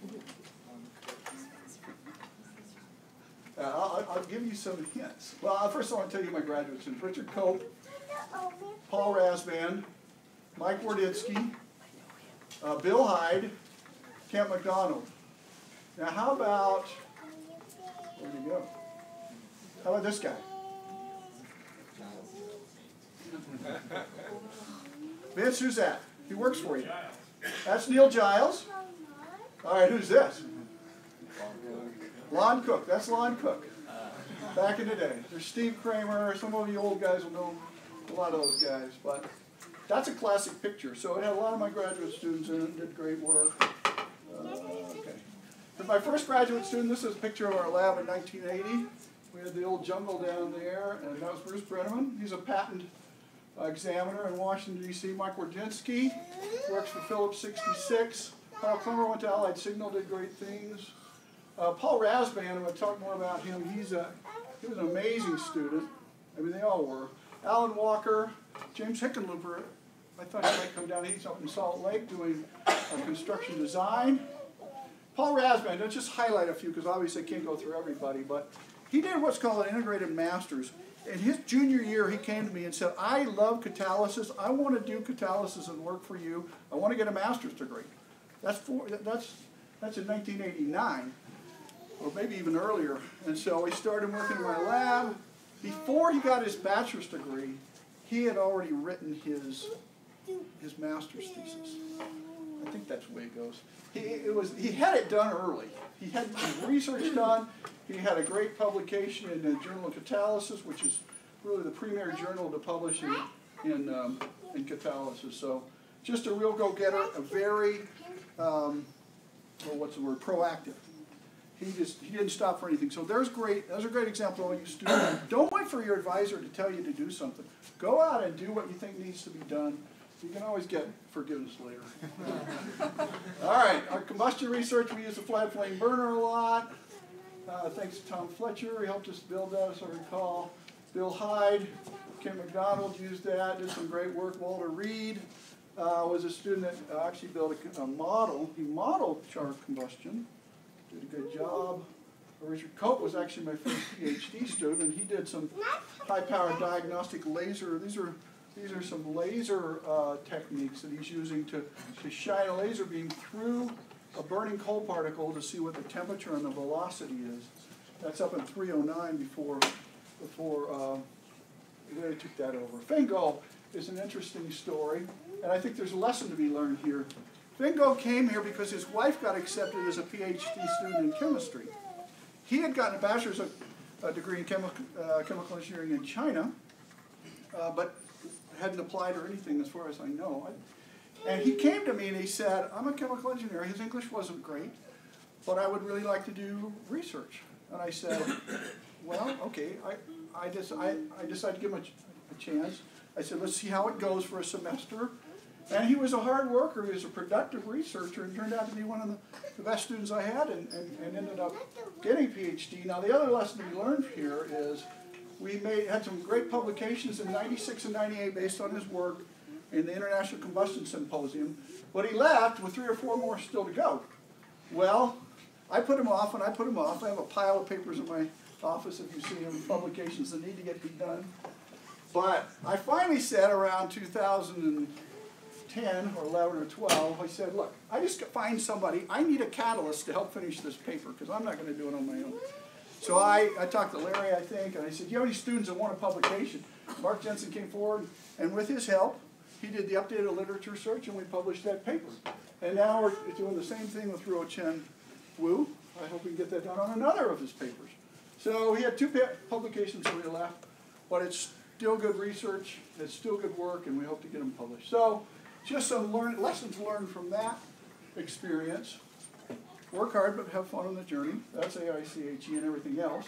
I'll give you some hints. Well, first I want to tell you my graduate students. Richard Cope, Paul Rasband, Mike Warditsky, Bill Hyde, Kent McDonald. Now how about, where'd he go? How about this guy? Vince, who's that? He works for you. That's Neil Giles. All right, who's this? Lon Cook. That's Lon Cook. Back in the day. There's Steve Kramer. Some of you old guys will know a lot of those guys. But that's a classic picture. So it had a lot of my graduate students in it. Did great work. Okay. For my first graduate student, this is a picture of our lab in 1980. We had the old jungle down there, and that was Bruce Brenneman. He's a patent examiner in Washington, D.C. Mike Wardzinski works for Phillips 66. Paul Clemmer went to Allied Signal, did great things. Paul Rasband, I'm going to talk more about him. He was an amazing student. I mean, they all were. Alan Walker, James Hickenlooper. I thought he might come down. He's up in Salt Lake doing construction design. Paul Rasband, let's just highlight a few because obviously I can't go through everybody, but he did what's called an integrated master's. In his junior year, he came to me and said, I love catalysis. I want to do catalysis and work for you. I want to get a master's degree. That's in 1989, or maybe even earlier. And so he started working in my lab. Before he got his bachelor's degree, he had already written his master's thesis. I think that's the way it goes. He had it done early. He had his research done. He had a great publication in the Journal of Catalysis, which is really the premier journal to publish in catalysis. So just a real go-getter, a very, proactive. He didn't stop for anything. So those are great examples of all you students. Don't wait for your advisor to tell you to do something. Go out and do what you think needs to be done. You can always get forgiveness later. All right, our combustion research, we use the flat flame burner a lot. Thanks to Tom Fletcher, he helped us build that, as I recall. Bill Hyde, Kim McDonald used that, did some great work. Walter Reed was a student that actually built a model. He modeled char combustion, did a good job. Richard Cope was actually my first PhD student, and he did some high-powered diagnostic laser. These are some laser techniques that he's using to shine a laser beam through a burning coal particle to see what the temperature and the velocity is. That's up in 309 before they took that over. Feingold is an interesting story, and I think there's a lesson to be learned here. Fingo came here because his wife got accepted as a PhD student in chemistry. He had gotten a bachelor's degree in chemical engineering in China, but hadn't applied or anything as far as I know. And he came to me and he said, I'm a chemical engineer. His English wasn't great, but I would really like to do research. And I said, well, okay. I decided to give him a chance. I said, let's see how it goes for a semester. And he was a hard worker. He was a productive researcher and turned out to be one of the best students I had and ended up getting a PhD. Now, the other lesson we learned here is we had some great publications in '96 and '98 based on his work in the International Combustion Symposium. But he left with 3 or 4 more still to go. Well, I put him off and I put him off. I have a pile of papers in my office, if you see them, publications that need to get done. But I finally said around 2010 or 11 or 12, I said, look, I just find somebody, I need a catalyst to help finish this paper because I'm not going to do it on my own. So I talked to Larry, I think, and I said, do you have any students that want a publication? Mark Jensen came forward, and with his help, he did the updated literature search, and we published that paper. And now we're doing the same thing with Ruo Chen Wu. I hope we can get that done on another of his papers. So he had 2 publications that we left, but it's still good research, it's still good work, and we hope to get them published. So just some lessons learned from that experience. Work hard, but have fun on the journey. That's AICHE and everything else.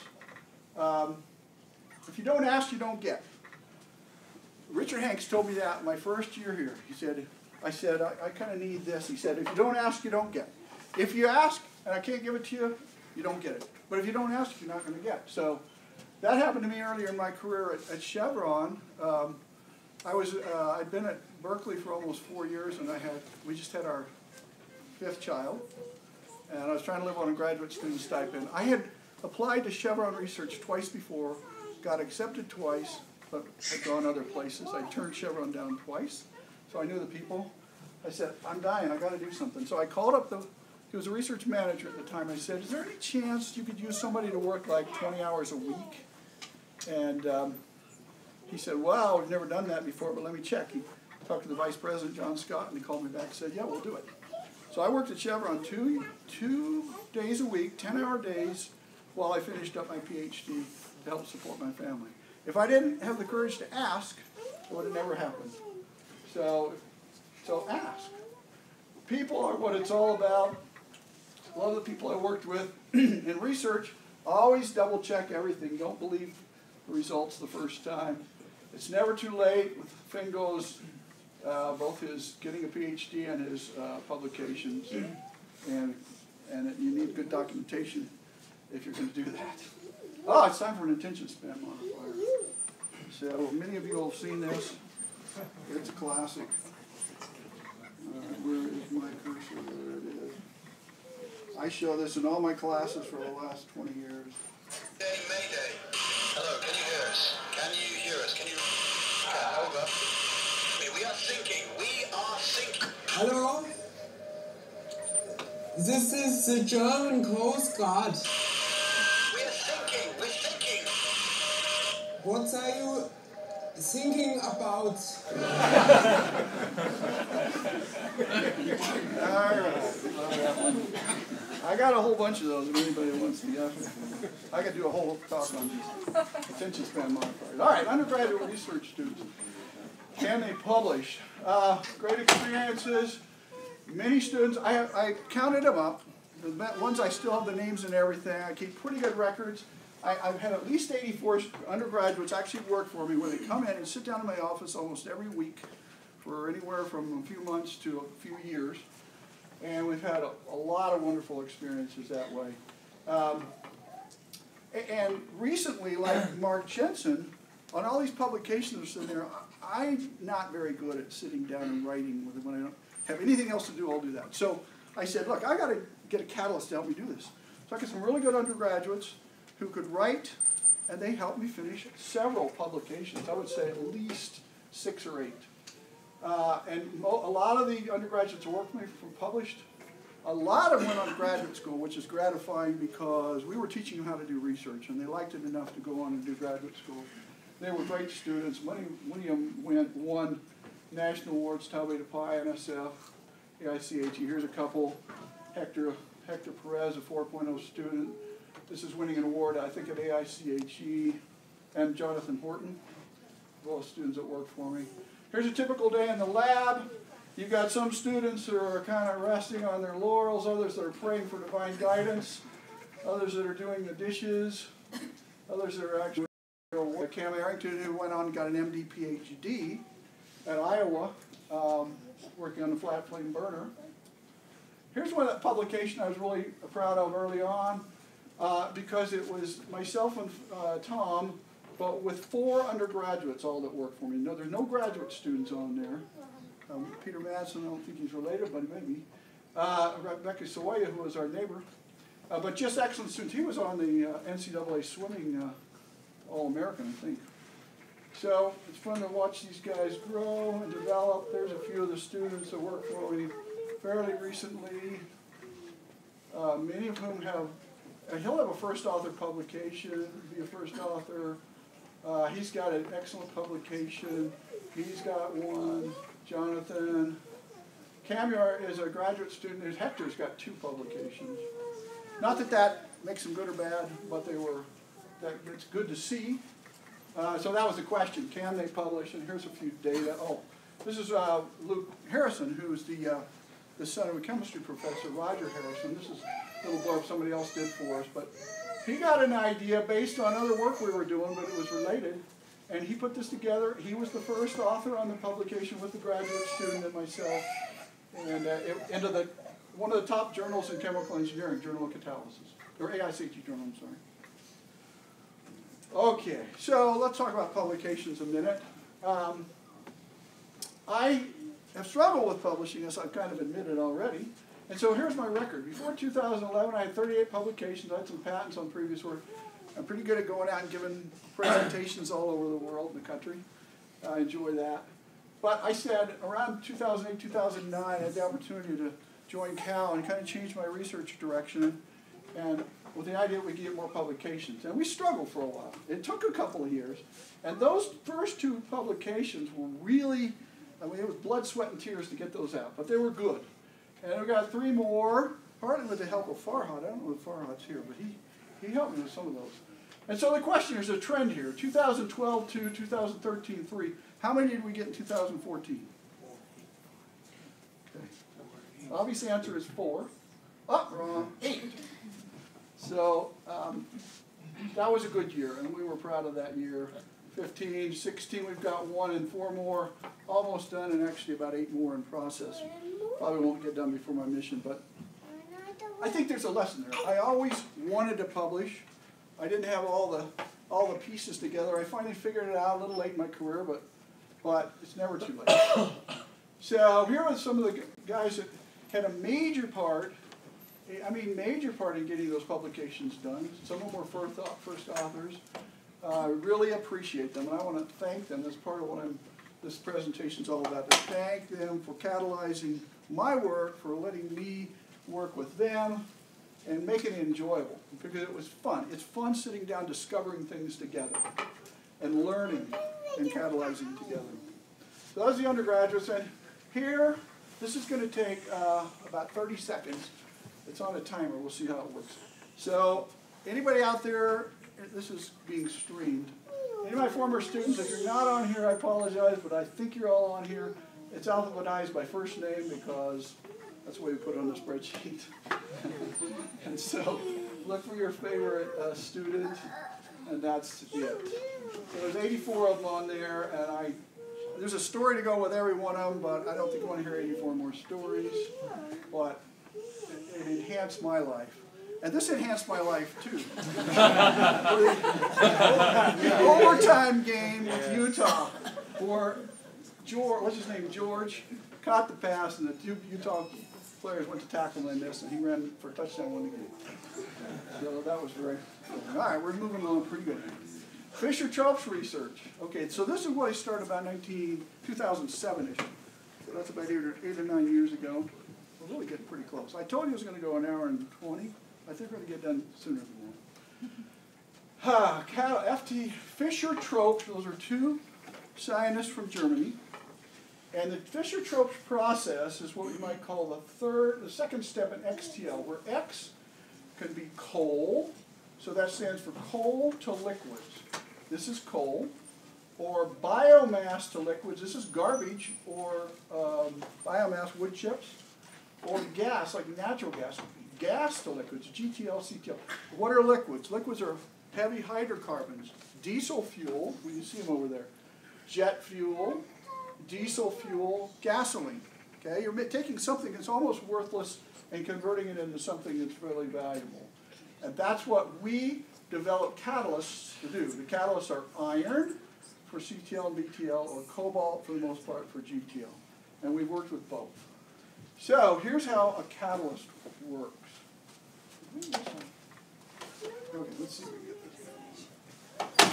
If you don't ask, you don't get. Richard Hanks told me that my first year here. He said, I kind of need this. He said, if you don't ask, you don't get. If you ask, and I can't give it to you, you don't get it. But if you don't ask, you're not going to get. So that happened to me earlier in my career at Chevron. I'd been at Berkeley for almost 4 years, and we just had our 5th child. And I was trying to live on a graduate student stipend. I had applied to Chevron Research twice before, got accepted twice, but had gone other places. I turned Chevron down twice, so I knew the people. I said, I'm dying, I got to do something. So I called up he was a research manager at the time. I said, is there any chance you could use somebody to work like 20 hours a week? And he said, well, we've never done that before, but let me check. He talked to the vice president, John Scott, and he called me back and said, yeah, we'll do it. So I worked at Chevron two days a week, 10-hour days, while I finished up my PhD to help support my family. If I didn't have the courage to ask, it would have never happened. So ask. People are what it's all about. A lot of the people I worked with in research always double-check everything. Don't believe the results the first time. It's never too late with Fingo's, both his getting a PhD and his publications. And you need good documentation if you're going to do that. Oh, it's time for an attention span modifier. So many of you have seen this. It's a classic. Where is my cursor? There it is. I show this in all my classes for the last 20 years. Mayday. Hello, can you hear us? Can you hear us? Can you... over. We are sinking. We are sinking. Hello? This is the German Coast Guard. We are sinking. We're sinking. What are you thinking about? All right. I got a whole bunch of those if anybody wants to get I could do a whole talk on these attention span modifiers. All right, undergraduate research students. Can they publish? Great experiences. Many students, I counted them up. The ones I still have the names and everything. I keep pretty good records. I've had at least 84 undergraduates actually work for me where they come in and sit down in my office almost every week for anywhere from a few months to a few years. And we've had a lot of wonderful experiences that way. And recently, like Mark Jensen, on all these publications in there, I'm not very good at sitting down and writing when I don't have anything else to do. I'll do that. So I said, look, I got to get a catalyst to help me do this. So I got some really good undergraduates who could write, and they helped me finish several publications. I would say at least 6 or 8. And a lot of the undergraduates who worked with me were published. A lot of them went on to graduate school, which is gratifying because we were teaching them how to do research, and they liked it enough to go on and do graduate school. They were great students. Many of them won national awards, Tau Beta Pi, NSF, AICHE. Here's a couple. Hector Perez, a 4.0 student. This is winning an award, I think, at AICHE. And Jonathan Horton, both students that work for me. Here's a typical day in the lab. You've got some students who are kind of resting on their laurels, others that are praying for divine guidance, others that are doing the dishes, others that are actually Cam Arrington, who went on and got an MD PhD at Iowa, working on the flat flame burner. Here's one publication I was really proud of early on, because it was myself and Tom, but with 4 undergraduates all that work for me. No, there's no graduate students on there. Peter Madsen, I don't think he's related, but maybe. Rebecca Sawaya, who was our neighbor. But just excellent students. He was on the NCAA swimming All-American, I think. So it's fun to watch these guys grow and develop. There's a few of the students that work for me fairly recently. Many of whom have, he'll have a first author publication, be a first author. He's got an excellent publication. He's got one. Jonathan. Camar is a graduate student. Hector's got 2 publications. Not that that makes them good or bad, but it's good to see. So that was the question. Can they publish? And here's a few data. Oh, this is Luke Harrison, who's the son of a chemistry professor, Roger Harrison. This is a little blurb somebody else did for us. But he got an idea based on other work we were doing, but it was related. And he put this together. He was the first author on the publication with the graduate student and myself. And into one of the top journals in chemical engineering, Journal of Catalysis. Or AICHE journal, I'm sorry. Okay, so let's talk about publications a minute. I have struggled with publishing, as I've kind of admitted already. And so here's my record. Before 2011, I had 38 publications. I had some patents on previous work. I'm pretty good at going out and giving presentations all over the world and the country. I enjoy that. But I said around 2008, 2009, I had the opportunity to join Cal and kind of change my research direction, and with the idea that we could get more publications. And we struggled for a while. It took a couple of years. And those first 2 publications were really, I mean, it was blood, sweat, and tears to get those out. But they were good. And we got 3 more, partly with the help of Farhad. I don't know if Farhad's here, but he helped me with some of those. And so the question, there's a trend here. 2012 2, 2013 3. How many did we get in 2014? Okay. Obvious answer is 4. Oh, wrong. 8. So that was a good year, and we were proud of that year. 15, 16, we've got 1 and 4 more almost done, and actually about 8 more in process. Probably won't get done before my mission, but I think there's a lesson there. I always wanted to publish. I didn't have all the pieces together. I finally figured it out a little late in my career, but it's never too late. So here are some of the guys that had a major part in getting those publications done. Some of them were first authors. I really appreciate them, and I want to thank them. That's part of what this presentation's all about, to thank them for catalyzing my work, for letting me work with them, and making it enjoyable, because it was fun. It's fun sitting down, discovering things together, and learning and catalyzing together. So that was the undergraduates, and here, this is going to take about 30 seconds. It's on a timer. We'll see how it works. So anybody out there, this is being streamed. Any of my former students, if you're not on here, I apologize, but I think you're all on here. It's alphabetized by first name because that's the way we put it on the spreadsheet. And so look for your favorite student, and that's it. So there's 84 of them on there, and there's a story to go with every one of them, but I don't think you want to hear 84 more stories. But it enhanced my life. And this enhanced my life, too. The overtime game with Utah, where George, what's his name, George, caught the pass, and the 2 Utah players went to tackle him in this, and he ran for a touchdown, won the game. So that was very cool. All right, we're moving along pretty good. Fisher-Tropsch research. Okay, so this is what I started about 2007-ish. So that's about 8 or 9 years ago. We're really getting pretty close. I told you it was going to go an hour and 20. I think we're going to get done sooner than that. FT Fischer-Tropsch, those are 2 scientists from Germany. And the Fischer-Tropsch process is what we might call the second step in XTL, where X can be coal, so that stands for coal to liquids. This is coal. Or biomass to liquids, this is garbage, or biomass, wood chips. Or gas, like natural gas. Gas to liquids, GTL, CTL. What are liquids? Liquids are heavy hydrocarbons. Diesel fuel, well, you see them over there. Jet fuel, diesel fuel, gasoline. Okay, you're taking something that's almost worthless and converting it into something that's really valuable. And that's what we develop catalysts to do. The catalysts are iron for CTL and BTL, or cobalt for the most part for GTL. And we've worked with both. So here's how a catalyst works. Okay, let's see if we can get this.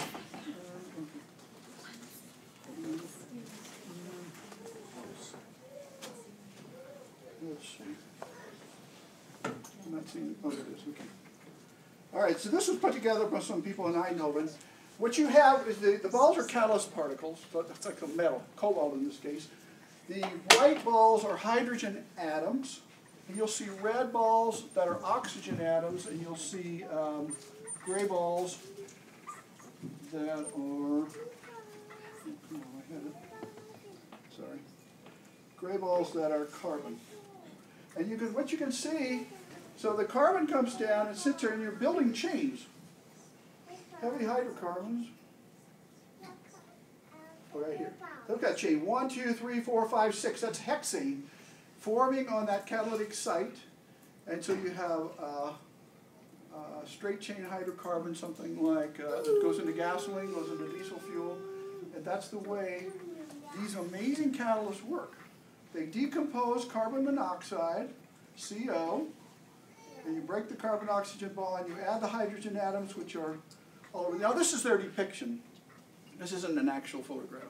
Let's see. I'm not seeing, oh, there it is, okay. All right, so this was put together by some people in Eindhoven. What you have is the balls are catalyst particles, so it's like a metal, cobalt in this case. The white balls are hydrogen atoms. And you'll see red balls that are oxygen atoms, and you'll see gray balls that are, oh, I had it. Sorry. Gray balls that are carbon. And you can, what you can see, so the carbon comes down and sits there, and you're building chains. Heavy hydrocarbons. Right here. Look at that chain. 1, 2, 3, 4, 5, 6. That's hexane forming on that catalytic site. And so you have straight chain hydrocarbon, something like that goes into gasoline, goes into diesel fuel. And that's the way these amazing catalysts work. They decompose carbon monoxide, CO, and you break the carbon-oxygen bond, you add the hydrogen atoms, which are all over. Now this is their depiction. This isn't an actual photograph.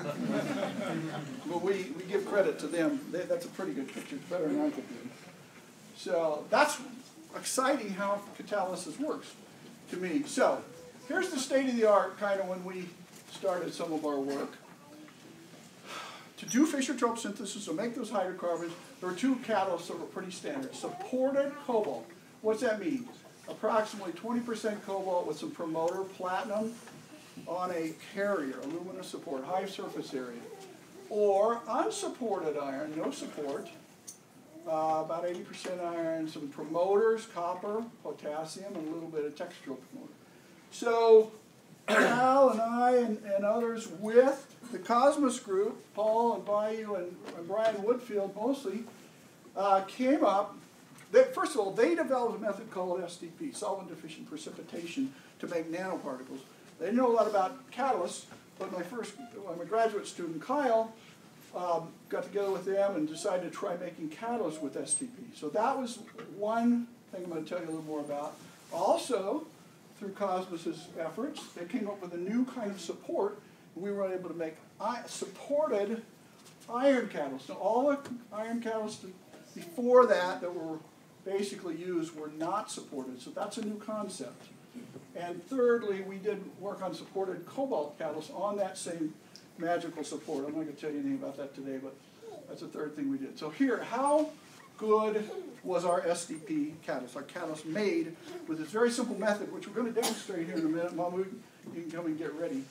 But we give credit to them. That's a pretty good picture. It's better than I could do. So that's exciting how catalysis works to me. So here's the state of the art kind of when we started some of our work. To do Fischer-Tropsch synthesis, to make those hydrocarbons, there are two catalysts that were pretty standard. Supported cobalt. What's that mean? Approximately 20% cobalt with some promoter, platinum, on a carrier, aluminum support, high surface area. Or unsupported iron, no support, about 80% iron, some promoters, copper, potassium, and a little bit of textural promoter. So Al and I and others with the Cosmos group, Paul and Bayou and Brian Woodfield mostly, came up. First of all, they developed a method called SDP, solvent-deficient precipitation, to make nanoparticles. They didn't know a lot about catalysts, but my graduate student, Kyle, got together with them and decided to try making catalysts with SDP. So that was one thing I'm going to tell you a little more about. Also, through Cosmos's efforts, they came up with a new kind of support. We were able to make supported iron catalysts. Now, all the iron catalysts before that were basically used were not supported, so that's a new concept. And thirdly, we did work on supported cobalt catalysts on that same magical support. I'm not going to tell you anything about that today, but that's the third thing we did. So here, how good was our SDP catalyst, our catalyst made with this very simple method, which we're going to demonstrate here in a minute. Mom, you can come and get ready.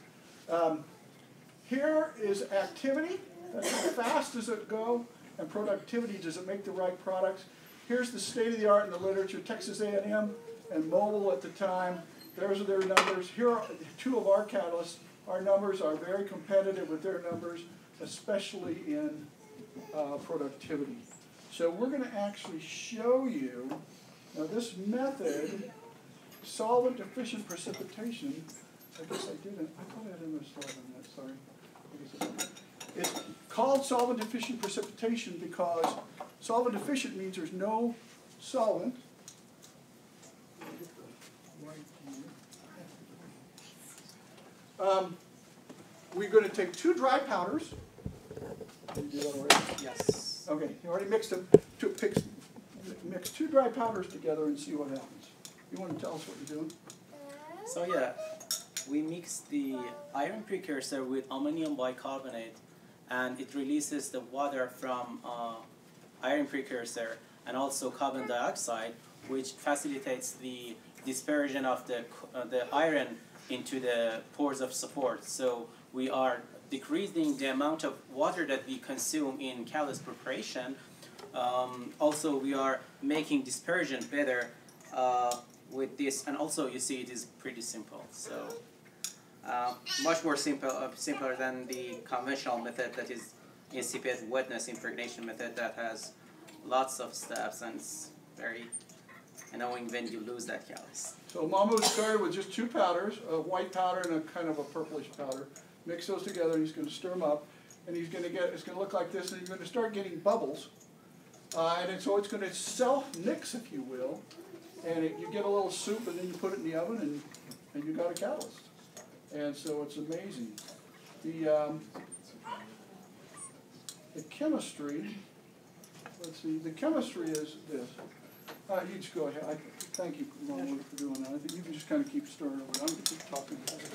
Here is activity. That's how fast does it go, and productivity, does it make the right products? Here's the state of the art in the literature, Texas A&M and Mobile at the time. Those are their numbers. Here are two of our catalysts. Our numbers are very competitive with their numbers, especially in productivity. So we're going to actually show you, now this method, solvent-deficient precipitation, I guess I didn't, I thought I had another slide on that, sorry. It's called solvent-deficient precipitation because solvent-deficient means there's no solvent. We're going to take two dry powders. Did you do that already? Yes. Okay, you already mixed them. Mix two dry powders together and see what happens. You want to tell us what you're doing? So yeah, we mix the iron precursor with ammonium bicarbonate and it releases the water from iron precursor and also carbon dioxide, which facilitates the dispersion of the iron into the pores of support. So we are decreasing the amount of water that we consume in catalyst preparation. Also, we are making dispersion better with this, and also you see it is pretty simple. So much more simpler than the conventional method that is incipient wetness impregnation method that has lots of steps, and it's very annoying when you lose that catalyst. So Mahmoud started with just 2 powders, a white powder and a kind of a purplish powder. Mix those together, and he's going to stir them up, and it's going to look like this, and you're going to start getting bubbles. And so it's going to self-mix, if you will, and you get a little soup, and then you put it in the oven, and you got a catalyst. And so it's amazing. The chemistry, let's see, the chemistry is this. You just go ahead. Thank you, Mahmoud, for doing that. I think you can just kind of keep stirring over. I'm going to keep talking.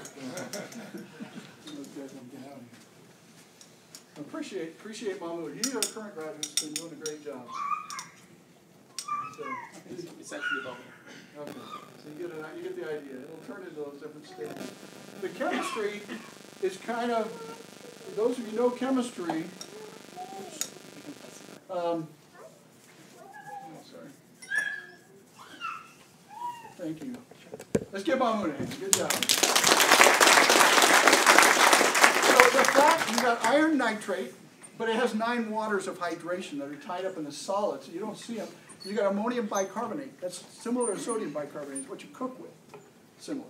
Appreciate Mahmoud. He's our current graduate who's been doing a great job. So, it's actually bubbling. Okay, so you get the idea. It'll turn into those different stages. The chemistry is kind of, for those of you who know chemistry, sorry. Thank you. Let's give Mahmoud a hand. Good job. So the fact you got iron nitrate, but it has 9 waters of hydration that are tied up in the solid, so you don't see them. You got ammonium bicarbonate. That's similar to sodium bicarbonate. It's what you cook with. Similar.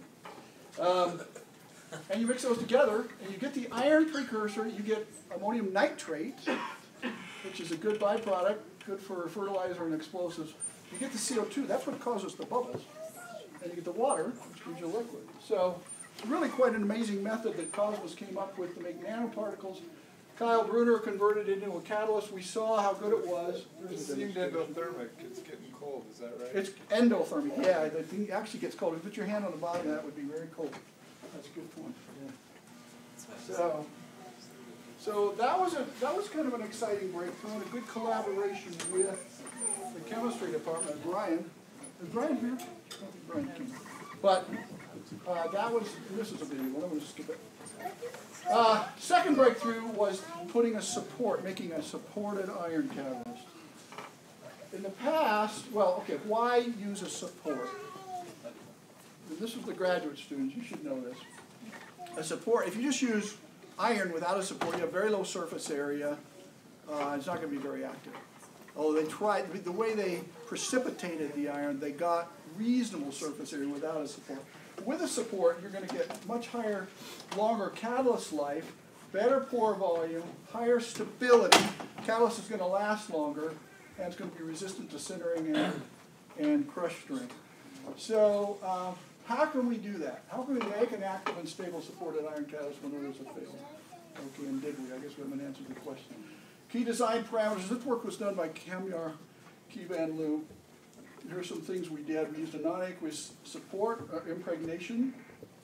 And you mix those together, and you get the iron precursor. You get ammonium nitrate, which is a good byproduct, good for fertilizer and explosives. You get the CO2. That's what causes the bubbles. And you get the water, which gives you liquid. So it's really quite an amazing method that Cosmos came up with to make nanoparticles. Kyle Bruner converted it into a catalyst. We saw how good it was. It's seemed endothermic. It's getting cold. Is that right? It's endothermic. Yeah, the thing actually gets cold. If you put your hand on the bottom of that, it would be very cold. That's a good point. Yeah. So that was kind of an exciting breakthrough and a good collaboration with the chemistry department. Brian, is Brian here? I don't think Brian came. But this is a video. I'm going to skip it. Second breakthrough was making a supported iron catalyst. In the past, why use a support? This is the graduate students, you should know this. A support, if you just use iron without a support, you have very low surface area. It's not going to be very active. Although they tried, the way they precipitated the iron, they got reasonable surface area without a support. With a support, you're going to get much higher, longer catalyst life, better pore volume, higher stability. Catalyst is going to last longer, and it's going to be resistant to sintering and crush strength. So how can we do that? How can we make an active and stable supported iron catalyst when others have failed? Okay, and did we? I guess we haven't answered the question. Key design parameters. This work was done by Kamyar Van Loo. Here are some things we did. We used a non-aqueous support impregnation,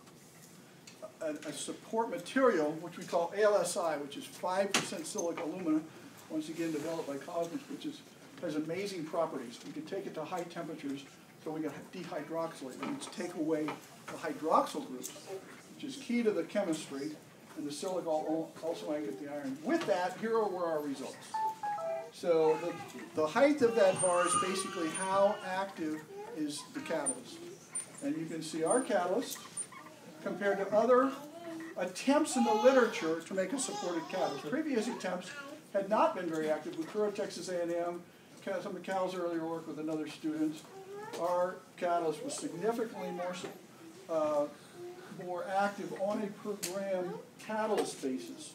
a support material, which we call ALSI, which is 5% silica alumina, once again developed by Cosmos, which has amazing properties. We can take it to high temperatures, so we can dehydroxylate. That means take away the hydroxyl groups, which is key to the chemistry, and the silica also might get the iron. With that, here were our results. So the height of that bar is basically how active is the catalyst. And you can see our catalyst compared to other attempts in the literature to make a supported catalyst. Previous attempts had not been very active. With Texas A&M, some of Cal's earlier work with another student, our catalyst was significantly more active on a per gram catalyst basis.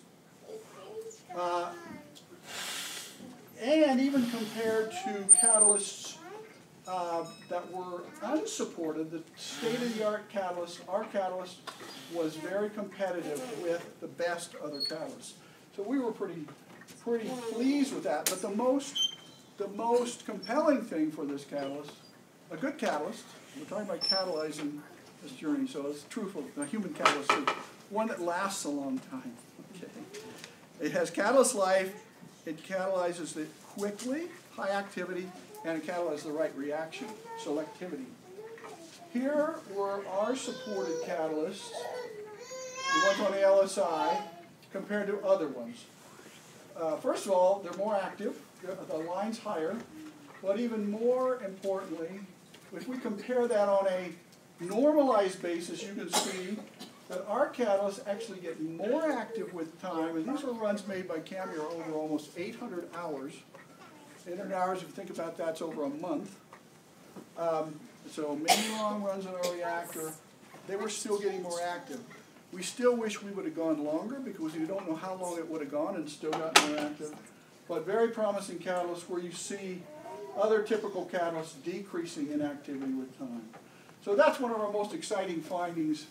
And even compared to catalysts that were unsupported, the state-of-the-art catalyst, our catalyst was very competitive with the best other catalysts. So we were pretty pleased with that. But the most compelling thing for this catalyst, a good catalyst, we're talking about catalyzing this journey, so it's true for the human catalyst too, one that lasts a long time. Okay. It has catalyst life, it catalyzes it quickly, high activity, and it catalyzes the right reaction, selectivity. Here were our supported catalysts, the ones on the LSI, compared to other ones. First of all, they're more active, the line's higher, but even more importantly, if we compare that on a normalized basis, you can see that our catalysts actually get more active with time, and these were runs made by Camiar over almost 800 hours. 800 hours, if you think about that, it's over a month. So many long runs on our reactor, they were still getting more active. We still wish we would have gone longer because we don't know how long it would have gone and still got more active. But very promising catalysts where you see other typical catalysts decreasing in activity with time. So that's one of our most exciting findings.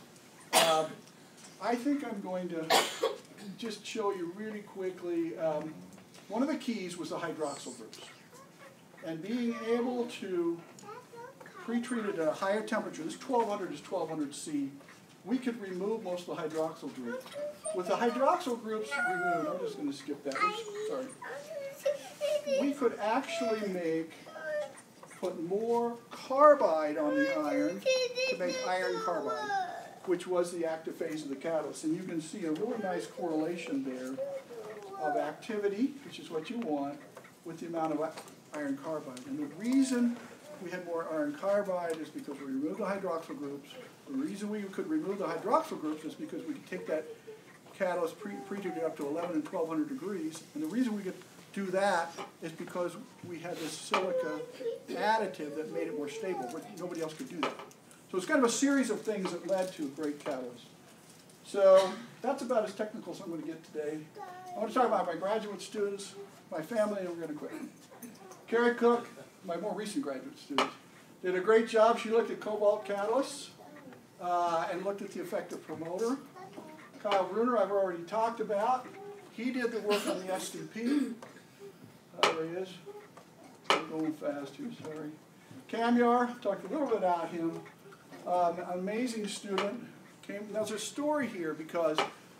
I think I'm going to just show you really quickly. One of the keys was the hydroxyl groups. And being able to pre-treat it at a higher temperature, this 1200 is 1200 C, we could remove most of the hydroxyl group. With the hydroxyl groups removed, I'm just going to skip that. Oops, sorry. We could actually put more carbide on the iron to make iron carbide, which was the active phase of the catalyst. And you can see a really nice correlation there of activity, which is what you want, with the amount of iron carbide. And the reason we had more iron carbide is because we removed the hydroxyl groups. The reason we could remove the hydroxyl groups is because we could take that catalyst, pre-treat it up to 11 and 1200 degrees. And the reason we could do that is because we had this silica additive that made it more stable, but nobody else could do that. So it's kind of a series of things that led to a great catalyst. So that's about as technical as I'm going to get today. I want to talk about my graduate students, my family, and we're going to quit. Carrie Cook, my more recent graduate student, did a great job. She looked at cobalt catalysts and looked at the effective promoter. Kyle Bruner, I've already talked about. He did the work on the SDP. There he is. I'm going fast here, sorry. Camiar, talked a little bit about him. Amazing student. There's a story here because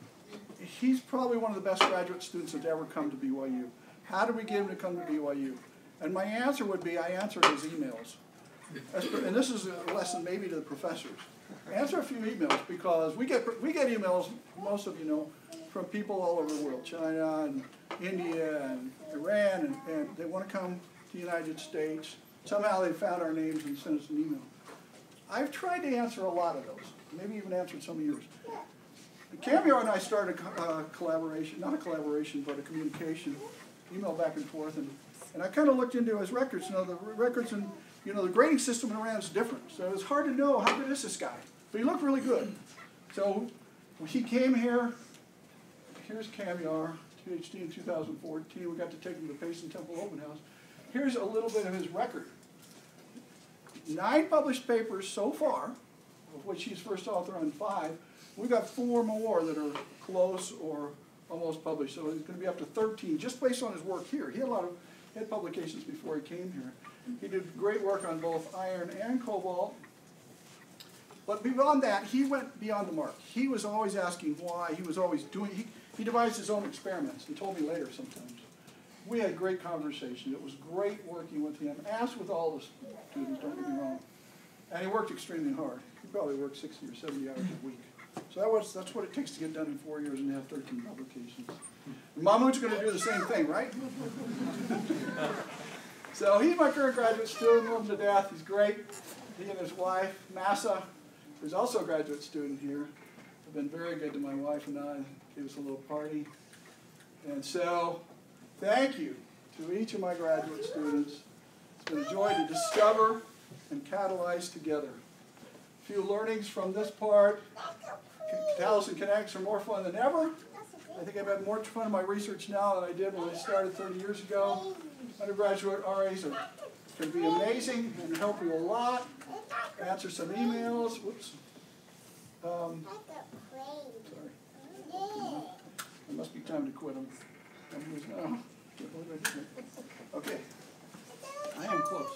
he's probably one of the best graduate students that's ever come to BYU. How did we get him to come to BYU? And my answer would be I answered his emails. And this is a lesson maybe to the professors. Answer a few emails because we get emails, most of you know, from people all over the world, China and India and Iran, and they want to come to the United States. Somehow they found our names and sent us an email. I've tried to answer a lot of those, maybe even answered some of yours. Camiar and I started a collaboration, not a collaboration, but a communication, email back and forth, and I kind of looked into his records. You know, the records and, you know, the grading system in Iran is different, so it's hard to know how good is this guy. But he looked really good. So when he came here, here's Camiar, PhD in 2014. We got to take him to Payson Temple Open House. Here's a little bit of his record. 9 published papers so far, of which he's first author on 5. We've got 4 more that are close or almost published. So he's going to be up to 13 just based on his work here. He had publications before he came here. He did great work on both iron and cobalt. But beyond that, he went beyond the mark. He was always asking why. He was always doing, he devised his own experiments and told me later sometimes. We had a great conversation. It was great working with him, as with all the students, don't get me wrong. And he worked extremely hard. He probably worked 60 or 70 hours a week. So that's what it takes to get done in 4 years and have 13 publications. Mahmoud's going to do the same thing, right? So he's my current graduate student, love him to death. He's great. He and his wife, Massa, who's also a graduate student here, have been very good to my wife and I. Gave us a little party. And so, thank you to each of my graduate students. It's been a joy to discover and catalyze together. A few learnings from this part. Catalysts and kinetics are more fun than ever. I think I've had more fun in my research now than I did when I started 30 years ago. Undergraduate RAs are going to be amazing and help you a lot. Answer some emails. Whoops. Sorry. It must be time to quit them. Okay. I am close.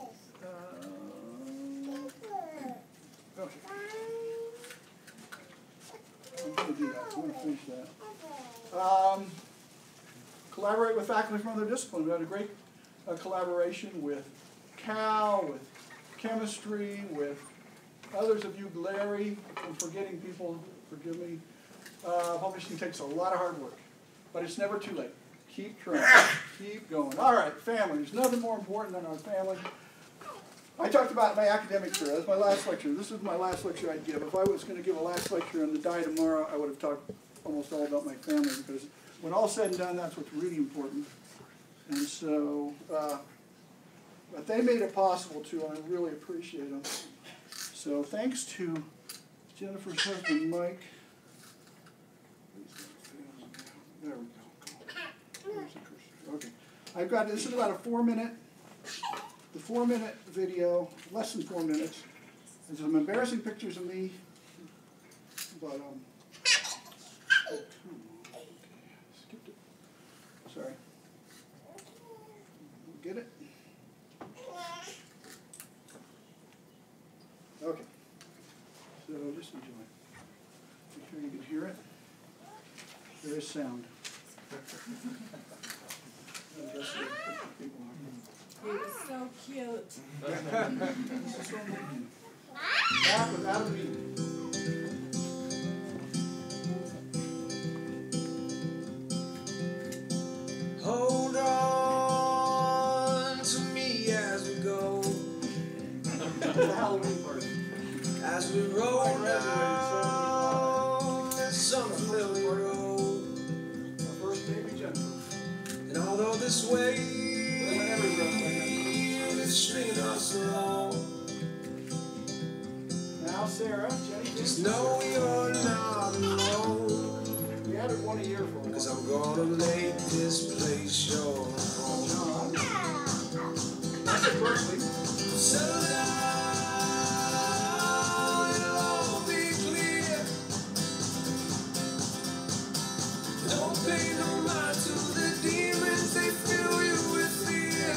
Okay. I'm going to do that. I'm going to finish that. collaborate with faculty from other disciplines. We had a great collaboration with Cal, with chemistry, with others of you, Larry. I'm forgetting people, forgive me. Publishing takes a lot of hard work, but it's never too late. Keep trying, keep going. All right, family. There's nothing more important than our family. I talked about my academic career. That's my last lecture. This is my last lecture I'd give. If I was going to give a last lecture on the die tomorrow, I would have talked almost all about my family, because when all's said and done, that's what's really important. And so, but they made it possible too, and I really appreciate them. So thanks to Jennifer's husband, Mike. There we go. Where's the cursor? Okay. I've got, this is about a 4-minute, the 4-minute video, less than 4 minutes. There's some embarrassing pictures of me, but, skipped it. Sorry. Get it? Okay. So just enjoy. Make sure you can hear it. There is sound. He was so cute. That was out of me. Hold on to me as we go, The Halloween party. as we roll down this unfamiliar road. Our first baby Jennifer. And although this wave is stringing us along, Now Sarah, Jenny, just know you're not alone. we added one a year for a while. 'Cause I'm gonna make this place your home. That's at Berkeley. Settle down, it'll all be clear. Don't pay no mind to the demons, they fill you with fear.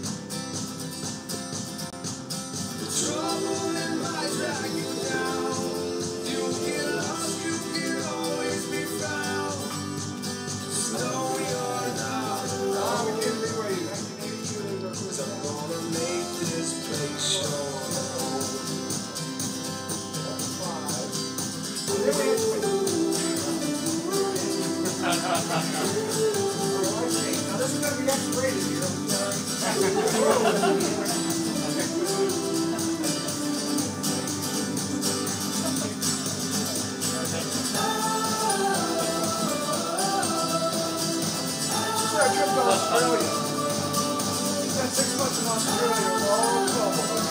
The trouble in might drag you down. You get lost, you can always be found. Just know you're not alone. We came big way. 1982 was our first 'Cause I'm album. gonna make this place your home. Then we had to Now this is going to be X-rated here. This is our trip to Australia. We spent 6 months in Australia. We're all in trouble.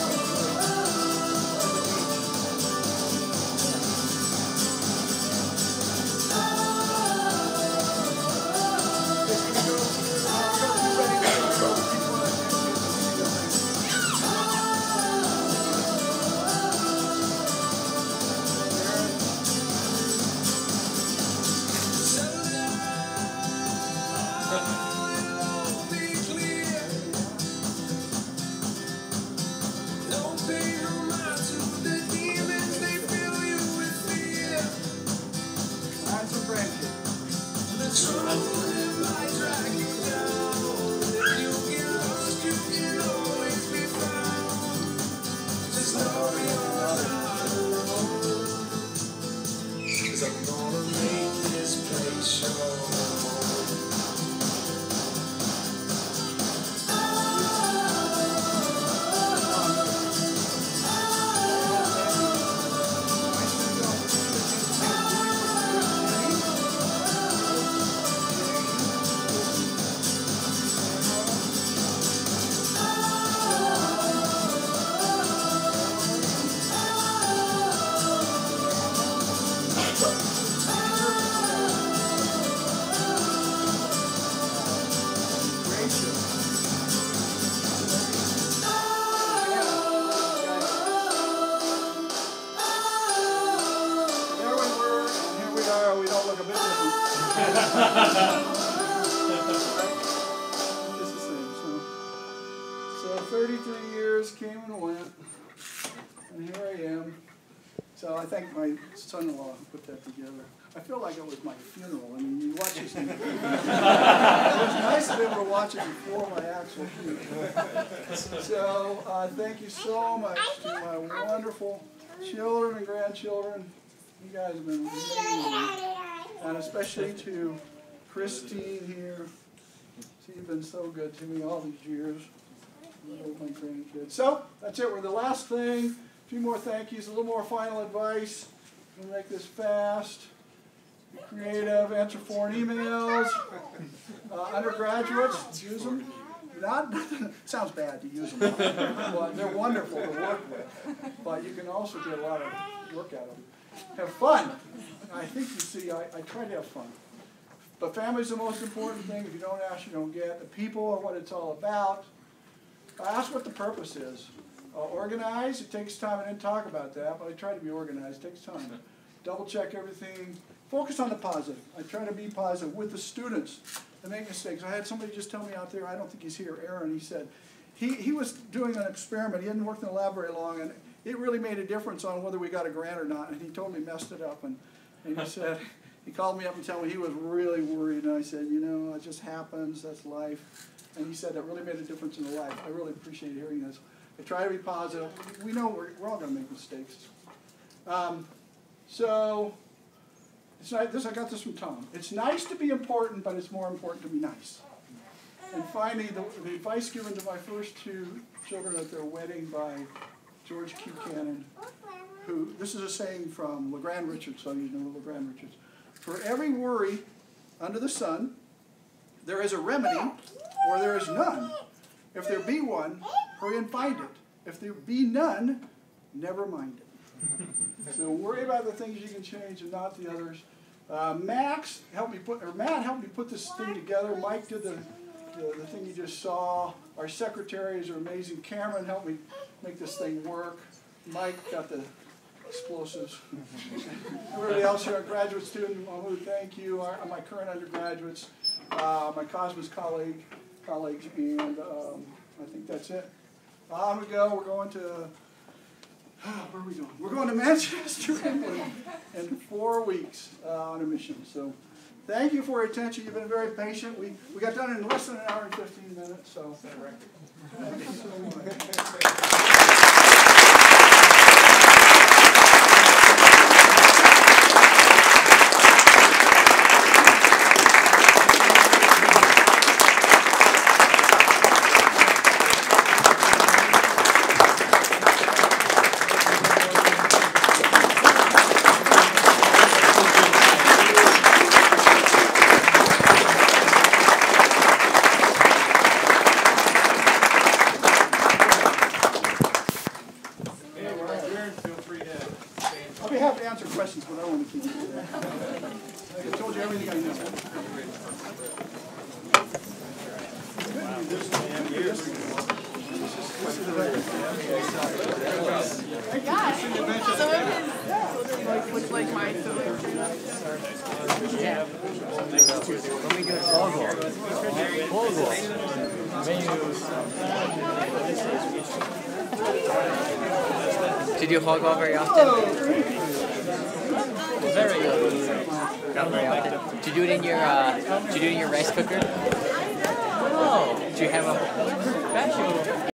And some grandkids. I'm gonna make this place your home. There we were, and here we are. We don't look a bit different. Just the same. So 33 years came and went, and here I am. So I thank my son-in-law who put that together. I feel like it was my funeral. I mean, you watch this thing. to watch it before my actual shoot. So thank you so much to my wonderful children and grandchildren. You guys have been amazing. And especially to Christine here. She's been so good to me all these years. With my grandkids. So that's it. We're the last thing. A few more thank yous, a little more final advice. We'll make this fast. Be creative, answer foreign emails. Undergraduates, use them. Not sounds bad to use them, but they're wonderful to work with. But you can also get a lot of work out of them. Have fun. I think you see, I try to have fun. But family's the most important thing. If you don't ask, you don't get. The people are what it's all about. Ask what the purpose is. Organize, it takes time. I didn't talk about that, but I try to be organized. It takes time. Double check everything. Focus on the positive. I try to be positive with the students. They make mistakes. I had somebody just tell me out there, I don't think he's here, Aaron, he said, he was doing an experiment. He hadn't worked in the lab very long, and it really made a difference on whether we got a grant or not, and he totally messed it up. And he said, he called me up and told me he was really worried, and I said, you know, it just happens, that's life. And he said that really made a difference in the life. I really appreciate hearing this. I try to be positive. We know we're all going to make mistakes. So, it's nice, I got this from Tom. It's nice to be important, but it's more important to be nice. And finally, the advice given to my first two children at their wedding by George Q. Cannon, who, this is a saying from LeGrand Richards, so you know LeGrand Richards. For every worry under the sun, there is a remedy, or there is none. If there be one, hurry and find it. If there be none, never mind it. So worry about the things you can change and not the others. Matt helped me put this thing together. Mike did the thing you just saw. Our secretaries are amazing. Cameron helped me make this thing work. Mike got the explosives. Everybody else here, our graduate student, I want to thank you. My current undergraduates, my Cosmos colleagues, and I think that's it. On we go. We're going to, where are we going? We're going to Manchester, England in 4 weeks on a mission. So thank you for your attention. You've been very patient. We got done in less than an hour and 15 minutes. So thank you so much. Questions, but I don't want to keep you there. I told you everything I know. Yeah, some of his look like mine, so yeah. Let me get a Did you hog all very often? Very good. Not very often. Did you do it in your rice cooker? Oh. Do you have a